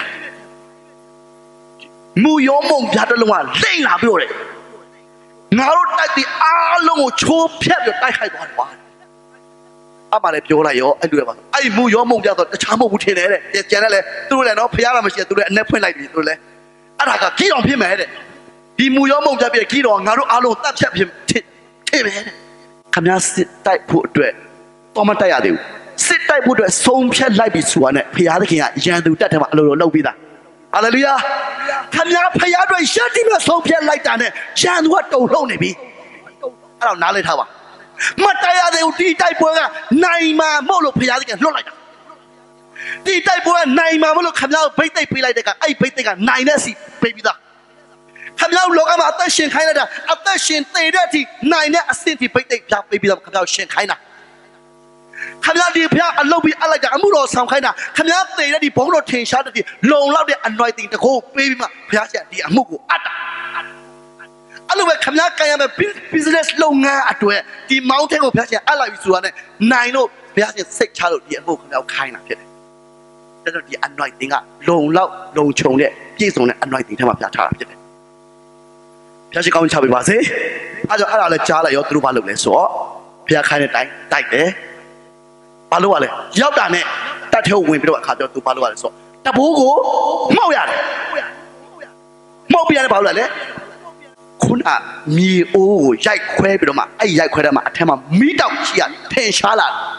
မူရောမုံပြတဲ့လုံးကလိမ့်လာပြောတယ်ငါတို့တိုက်ပြီးအားလုံးကိုချိုးဖျက်ပြီးတိုက်ခိုက်သွားတယ်ကွာအမှလည်းပြောလိုက်ရောအဲ့လူတွေပါအဲ့မူရောမုံပြတော့တခြားမဟုတ်ဘူးထင်တယ်တဲ့ကျန်တယ်လေသူတို့လည်းနော်ဖျားတာမရှိသူတို့လည်းအနဲ့ဖွင့်လိုက်ပြီသူတို့လည်းအဲ့ဒါကကြီးတော်ဖြစ်မယ်တဲ့ဒီမူရောမုံပြပြီးကြီးတော်ငါတို့အားလုံးတတ်ဖြတ်ဖြစ်ထင်မယ်တဲ့ခမည်းစစ်တိုက်ဖို့အတွက်တော့မတိုက်ရသေးဘူးစစ်တိုက်ဖို့အတွက်ဆုံးဖြတ်လိုက်ပြီဆိုတာနဲ့ဖျားသခင်ကရန်သူတက်တယ်မှာအလိုလိုလုပ်ပြီးသားဟာလေလုယာခမည်းဖျားတို့ရှက်တိမဲ့ဆုံးဖြတ်လိုက်တာနဲ့ရန်သူကတုံလှုပ်နေပြီအဲ့တော့နားလည်ထားပါမတရားသေးဘူးဒီတိုက်ပွဲကနိုင်မှာမဟုတ်လို့ဖျားသခင်လွတ်လိုက်တာဒီတိုက်ပွဲကနိုင်မှာမဟုတ်လို့ခမည်းဘိတ်သိပ်ပေးလိုက်တဲ့ကအဲ့ဘိတ်သိပ်ကနိုင်တဲ့စီပေးပြီးသားခမည်းလောကမှာအသက်ရှင်ခိုင်းလိုက်တာအသက်ရှင်သေတဲ့အထိနိုင်တဲ့အဆင့်ထိဘိတ်သိပ်ပြပေးပြီးသားခမည်းရှင်ခိုင်းတာခမည်းဒီဖျားအလုပ်ပြီးအလိုက်တာအမှုတော်ဆောင်ခိုင်းတာခမည်းသေတဲ့ဒီဘုံတော်ထင်ရှားတဲ့ဒီလုံလောက်တဲ့အနွယ်တင်တကိုးပေးပြီးမှဖျားရှင်ဒီအမှုကိုအပ်တာအဲ့လိုပဲခမည်းကံရမယ် business လုပ်ငန်းအတွက်ဒီ mountain ကိုဖျားရှင်အပ်လိုက်ပြီဆိုတာနဲ့နိုင်လို့ဖျားရှင်စိတ်ချလို့ဒီအမှုခမည်းခိုင်းတာဖြစ်တယ်ဒါကြောင့်ဒီအနွယ်တင်ကလုံလောက်လုံခြုံတဲ့ပြည့်စုံတဲ့အနွယ်တင်ထဲမှာဖျားထားတာဖြစ်တယ်ဖျားရှင်ကောင်းချပေးပါစေအဲ့ကြောင့်အဲ့ဒါလည်းကြားလိုက်ရောသူတို့ဘာလုပ်လဲဆိုတော့ဖျားခိုင်းတဲ့တိုင်းတိုက်တယ်ဘာလို့ ရလဲရောက်တာနဲ့တတ်ထဲဝင်ပြီးတော့အခါကျတော့သူဘာလို့ ရလဲဆိုတော့တဘိုးကိုမှောက်ရတယ်မှောက်ပြရတယ်ဘာလို့ လဲခုနမြေအိုးကိုရိုက်ခွဲပြီးတော့မှအဲ့ရိုက်ခွဲတဲ့မှာအထက်မှာမီးတောက်ကြီးရထင်ရှားလာ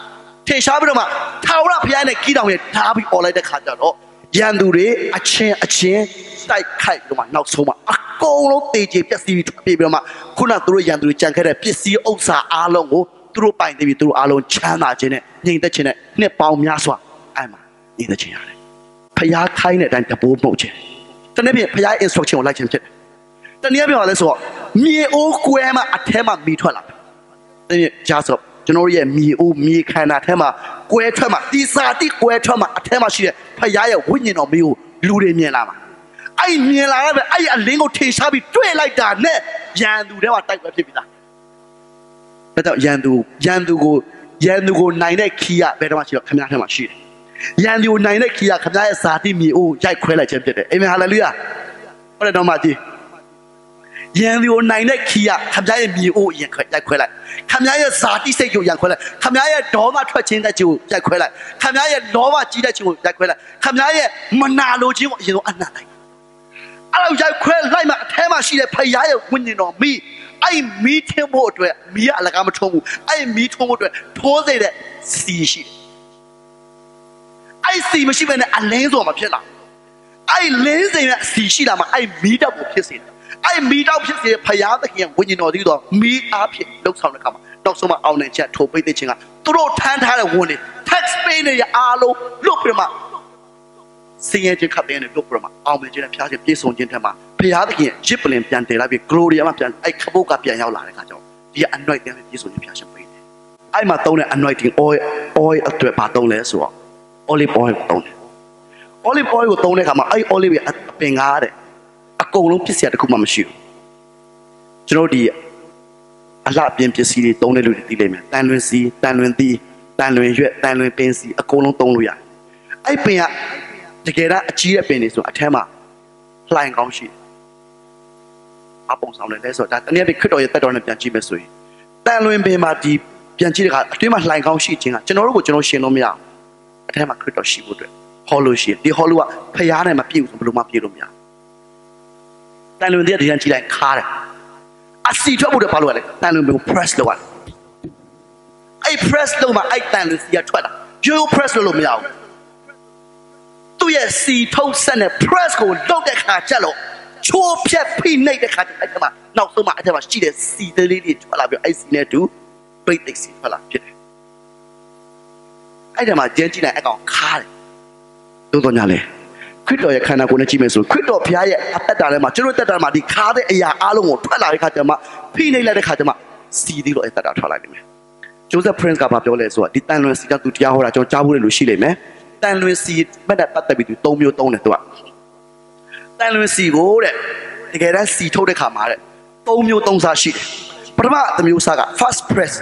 ထေရှားပြီးတော့မှထာဝရဘုရားနဲ့ကြီးတောင်ရဲ့ဓာပြီးអော်လိုက်တဲ့ခါကျတော့ရန်သူတွေအချင်းတိုက်ခိုက်ပြီးတော့မှနောက်ဆုံးမှအကုန်လုံးတေချေပျက်စီးပြီးထွက်ပြေးပြီးတော့မှခုနသူတို့ရန်သူတွေကြံခဲ့တဲ့ပစ္စည်းဥစ္စာအားလုံးကိုသူတို့ပိုင်သိပြီးသူတို့အားလုံးချမ်းသာခြင်းနဲ့ညင်သက်ခြင်းနဲ့နှစ်ပေါင်းများစွာအဲ့မှာညင်သက်ခြင်းရတယ်ဖျားခိုင်းတဲ့အတိုင်းတပိုးမှုတ်ခြင်းတနေ့ပြင်ဖျား instruction ကိုလိုက်ခြင်းဖြစ်တယ်တနည်းပြောရလဲဆိုတော့မြေအိုးကွဲမှအထဲမှာမီထွက်လာတယ်တနည်းကြားဆိုကျွန်တော်ရဲ့မြေအိုးမြေခန္ဓာထဲမှာကွဲထွက်မှဒီစာတိကွဲထွက်မှအထဲမှာရှိတဲ့ဖျားရဲ့ဝိညာဉ်တော်မျိုးလူတွေမြင်လာမှာအဲ့မြင်လာရပဲအဲ့အလင်းကိုထေရှားပြီးတွေ့လိုက်တာနဲ့ရန်သူတွေမှာတိုက်ပွဲဖြစ်ပြီလားဒါကြောင့်ရန်သူကိုနိုင်တဲ့ခီးရဘယ်တော့မှရှိတော့ခမည်းထဲမှာရှိတယ်ရန်သူကိုနိုင်တဲ့ခီးရခမည်းရဲ့ဇာတိမြေအိုးရိုက်ခွဲလိုက်ခြင်းဖြစ်တယ်အာမင်ဟာလေလုယာဟုတ်တယ်တော့မကြီးရန်သူကိုနိုင်တဲ့ခီးရခမည်းရဲ့မြေအိုးရိုက်ခွဲလိုက်ခမည်းရဲ့ဇာတိစိတ်ကိုရိုက်ခွဲလိုက်ခမည်းရဲ့ဒေါမထွက်ခြင်းတဲ့ခြင်းကိုရိုက်ခွဲလိုက်ခမည်းရဲ့လောဘကြီးတဲ့ခြင်းကိုရိုက်ခွဲလိုက်ခမည်းရဲ့မနာလိုခြင်းကိုအရင်ဆုံးအနှံ့လိုက်အဲ့လိုရိုက်ခွဲလိုက်မှအထဲမှာရှိတဲ့ဖယားရဲ့ဝိညာဉ်တော်မိအဲ့မီးထင်းဖို့အတွက်မီးကအလကားမထုံးဘူးအဲ့မီးထုံးဖို့အတွက်ထိုးစေတဲ့စီရှိတယ်အဲ့စီမရှိဘဲနဲ့အလင်းဆိုမှဖြစ်လာအဲ့လင်းစိမ်နဲ့စီရှိလာမှအဲ့မီးတောက်ကိုဖြစ်စေတယ်အဲ့မီးတောက်ဖြစ်စေတဲ့ဖယားသခင်ရဲ့ဝိညာဉ်တော်သည်တော့မီးအားဖြင့်လှုပ်ဆောင်တဲ့အခါမှာနောက်ဆုံးမှအောင်နိုင်ချက်ထိုးပိတ်တဲ့ခြင်းကသူတို့ထမ်းထားတဲ့ဝန်တွေ tax pay တွေအားလုံးလွတ်ပြီးမှစင်ရဲ့ခြင်းခပ်တဲ့နဲ့လွတ်ပြီးမှအောင်မြင်ခြင်းနဲ့ဖျားခြင်းပြေဆုံးခြင်းထက်မှာဖျားသခင်ရစ်ပလင်ပြန်တည်လိုက်ပြီး glory မှာပြန်အဲ့ခပုတ်ကပြန်ရောက်လာတဲ့အခါကျတော့ဒီ anointing နဲ့ပြေဆုံးခြင်းဖျားခြင်းပေးတယ်အဲ့မှာသုံးတဲ့ anointing oil အတွက်ဘာသုံးလဲဆိုတော့ olive oil ကိုသုံးတယ် olive oil ကိုသုံးတဲ့အခါမှာအဲ့ olive ရဲ့အပင်ကားတဲ့အကုန်လုံးဖြစ်စရာတခုမှမရှိဘူးကျွန်တော်ဒီအလှပြင်ပစ္စည်းတွေသုံးတဲ့လူတွေသိလိမ့်မယ်တန်လွင်စီတန်လွင်သီးတန်လွင်ရွက်တန်လွင်ပင်စီအကုန်လုံးသုံးလို့ရတယ်အဲ့ပင်ကတကယ်တော့အကြီးတဲ့ပင်တွေဆိုအထက်မှာလှိုင်ကောင်းရှိတယ်အပုံဆောင်တယ်လဲဆိုတော့ဒါတနည်းပြခရစ်တော်ရဲ့တက်တော်နဲ့ပြန်ကြည့်မယ်ဆိုရင်တန်လွင်ပင်မှာဒီပြန်ကြည့်တဲ့အခါအတွင်းမှာလှိုင်ကောင်းရှိခြင်းကကျွန်တော်တို့ရှင်းလို့မရဘူးအထက်မှာခရစ်တော်ရှိဖို့အတွက်ဟောလို့ရှိရင်ဒီဟောလို့ကဖျားနိုင်မှာပြည့်ဘူးဆိုဘယ်လိုမှပြည့်လို့မရဘူးတန်လွင်တဲ့ဒီကကြည့်လိုက်ခါတယ်အစီထွက်ဖို့တော့ဘာလို့လဲတန်လွင်ကို press လုပ်ရတယ်အဲ့ press လုပ်မှအဲ့တန်လွင်စီကထွက်တာရိုး press လုပ်လို့မရဘူးသူ့ရဲ့စီထုတ်ဆက်နဲ့ press ကိုလုပ်တဲ့ခါကျတော့ချိုးဖြက်ဖိနှိပ်တဲ့ခါကျအဲ့မှာနောက်ဆုံးမှအဲ့မှာရှိတဲ့စီသေးလေးတွေထွက်လာပြီးအဲ့စီနဲ့တူပြိတ်သိက်စီထွက်လာဖြစ်တယ်အဲ့ဒီမှာကျင်းကြည့်လိုက်အကောင်ခါတယ်တော့ညာလေခရစ်တော်ရဲ့ခန္ဓာကိုယ်နဲ့ကြည့်မယ်ဆိုခရစ်တော်ဘုရားရဲ့အသက်တာထဲမှာကျွန်တော်တက်တာမှာဒီခါတဲ့အရာအားလုံးကိုထွက်လာတဲ့ခါကျမှဖိနှိပ်လိုက်တဲ့ခါကျမှစီသေးလို့အသက်တာထွက်လာနေမယ်ဂျိုးဇက်ပရင့်ကဘာပြောလဲဆိုတော့ဒီတန်လွင်စီကသူတရားဟောတာကျွန်တော်ကြားဖို့လို့ရှိလိမ့်မယ်တန်လွင်စီပတ်သက်ပြီးသူ၃မျိုးသုံးတယ်သူကတန်လွင်စီကိုတဲ့တကယ်တမ်းစီထုတ်တဲ့ခါမှာတဲ့၃မျိုးသုံးစားရှိတယ်ပထမတစ်မျိုးစားက first press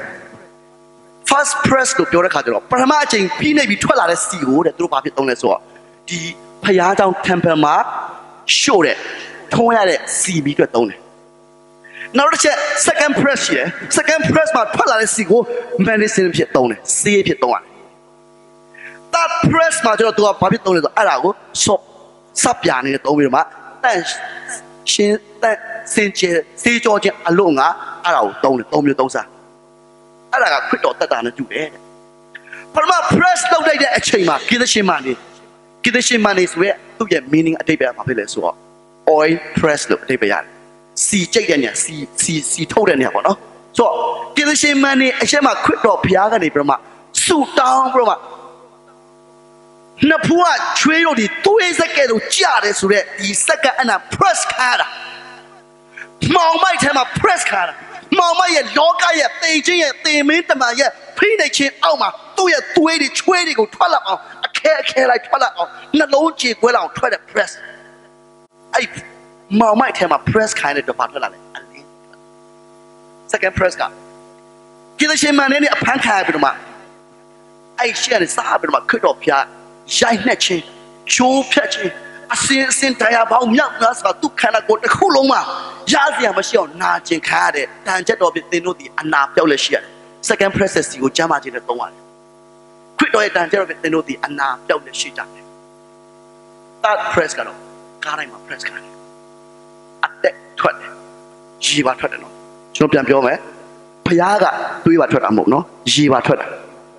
လို့ပြောတဲ့ခါကျတော့ပထမအချိန်ဖိနှိပ်ပြီးထွက်လာတဲ့စီကိုတဲ့သူတို့ဘာဖြစ်သုံးလဲဆိုတော့ဒီဖျားเจ้า temple မှာရှို့တဲ့ထုံးရတဲ့စီပြီးအတွက်သုံးတယ်နောက်တစ်ချက် second press ရှိတယ် second press မှာထွက်လာတဲ့စီကို medicine ဖြစ်သုံးတယ်ဆေးဖြစ်သုံးရတယ် third press မှာကျတော့သူကဘာဖြစ်သုံးလဲဆိုတော့အဲ့ဒါကိုစပ်ပြာနေသုံးပြီးတော့မှတန့်ရှင်းတန့်စင်ကြယ်စေးကြောခြင်းအလို့ငါအဲ့ဒါကိုသုံးတယ်၃မျိုးသုံးစားအဲ့ဒါကခရစ်တော်တက်တာနဲ့တူတယ်ပထမ press လုပ်လိုက်တဲ့အချိန်မှာကိသရှင်မနေဆိုရဲသူ့ရဲ့ meaning အတိတ်ပဲဘာဖြစ်လဲဆိုတော့ oil press လို့အတိတ်ပဲရတယ်စီကြိတ်တဲ့နေရာစီထုတ်တဲ့နေရာပေါ့နော်ဆိုတော့ကိသရှင်မနေအချက်မှာခရစ်တော်ဘုရားကနေပြီးတော့မှဆူတောင်းပြီးတော့မှနှစ်ဖူးကချွေးတို့ဒီသွေးစက်ကဲလို့ကြားတယ်ဆိုတော့ဒီစက်ကအဲ့နာ press ခါတာမောင်မိုက်ထဲမှာ press ခါတာမောင်မိုက်ရဲ့လောကရဲ့တေခြင်းရဲ့တေမင်းတမန်ရဲ့ဖိနှိပ်ခြင်းအောက်မှာသူ့ရဲ့သွေးတွေချွေးတွေကိုထွက်လာအောင်ခဲလိုက်ထွက်လာအောင်နှလုံးကြေကွဲလာအောင်ထွက်တဲ့ press အဲ့မောင်မိုက်ထဲမှာ press ခိုင်းတဲ့တော့ဘာထွက်လာလဲအလင်း second press ကကိသရှင်မန်နဲ့အဖမ်းခံရပြီးတော့မှအဲ့ရှေ့ကနေစားပြီးတော့မှခရစ်တော်ဖျားရိုက်နှက်ခြင်းချိုးဖျက်ခြင်းအစင်တရားပေါင်းမြောက်များစွာသူခန္ဓာကိုယ်တစ်ခုလုံးမှာရစရာမရှိအောင်နာကျင်ခါရတဲ့တန်ချက်တော်ဖြင့်သင်တို့ဒီအနာပြောက်လက်ရှိရတယ် second process ကိုကျမ်းမာခြင်းနဲ့သုံးရတယ်ခရစ်တော်ရဲ့တန်ချက်တော်ဖြင့်သင်တို့ဒီအနာပြောက်လက်ရှိကြတယ် third press ကတော့ကားတိုင်းမှာ press ခံတယ်အသက်ထွက်တယ်ရေပါထွက်တယ်နော်ကျွန်တော်ပြန်ပြောမယ်ဖျားကတွေးပါထွက်တာမဟုတ်နော်ရေပါထွက်တာ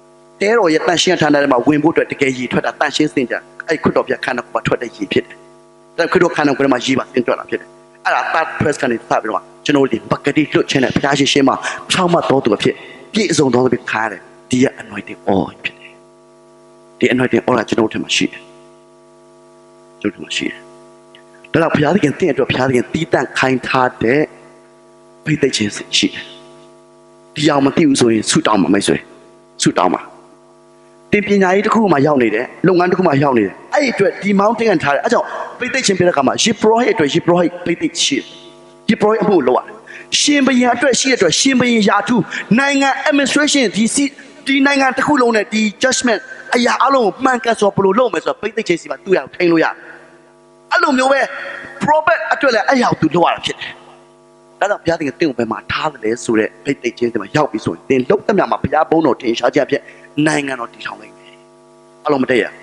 တဲတော်ရဲ့တန်ရှင်းဌာနထဲမှာဝင်ဖို့အတွက်တကယ်ရည်ထွက်တာတန်ရှင်းစင်ကြအဲ့ခွတ်တော်ပြခန္ဓာကိုယ်ထွက်တဲ့ရည်ဖြစ်တယ်ဒါခွတ်တော်ခန္ဓာကိုယ်ထဲမှာရည်ပါစင်ထွက်လာဖြစ်တယ်အဲ့ဒါ third press ကနေစပြီးတော့ကျွန်တော်ဒီပကတိလွတ်ခြင်းနဲ့ဘုရားရှိခိုးမှာဖြောင်းမတော်သူဖြစ်ပြည့်စုံတော်သူခါတယ်ဒီရဲ့ anointing oil ဖြစ်တယ်ဒီ anointing oil ကကျွန်တော်တို့ထဲမှာရှိတယ်ကျွန်တော်တို့ရှိတယ်ဒါတော့ဘုရားသခင်တင့်အတွက်ဘုရားသခင်တီးတန့်ခိုင်းထားတဲ့ဖိတ်သိခြင်းရှိတယ်ဒီအောင်မသိဘူးဆိုရင်ဆုတောင်းမှာမိတ်ဆွေဆုတောင်းမှာတင်ပညာရေးတစ်ခုမှရောက်နေတယ်လုပ်ငန်းတစ်ခုမှရောက်နေတယ်အဲ့ဒီအတွက်ဒီ mountain ကထားတယ်အဲကြောင့်ဖိတ်သိခြင်းပြတဲ့အခါမှာ Yiprohit အတွက် Yiprohit ဖိတ်သိရှိတယ် Yiprohit အမှုလုပ်ရတယ်ရှင်ဘုရင်အတွက်ရှိတဲ့အတွက်ရှင်ဘုရင်ယာထုနိုင်ငံ administration ဒီနိုင်ငံတစ်ခုလုံးနဲ့ဒီ judgment အရာအလုံးကိုမှန်ကန်စွာဘယ်လိုလုပ်မယ်ဆိုတော့ဖိတ်သိခြင်းစီမှာသူ့ရအောင်ထိန်းလို့ရတယ်အဲ့လိုမျိုးပဲ prophet အတွက်လည်းအဲ့ရောက်သူလုပ်ရတာဖြစ်တယ်ဒါကြောင့်ဘုရားသခင်တင့်ကိုဘယ်မှာထားတယ်လဲဆိုတဲ့ဖိတ်သိခြင်းစီမှာရောက်ပြီဆိုရင်သင်လုံးသမျှမှာဘုရားဘုန်းတော်ထင်ရှားခြင်းအဖြစ်နိုင်ငံတော်တည်ထောင်နိုင်မယ်အလုံးမတည့်ရ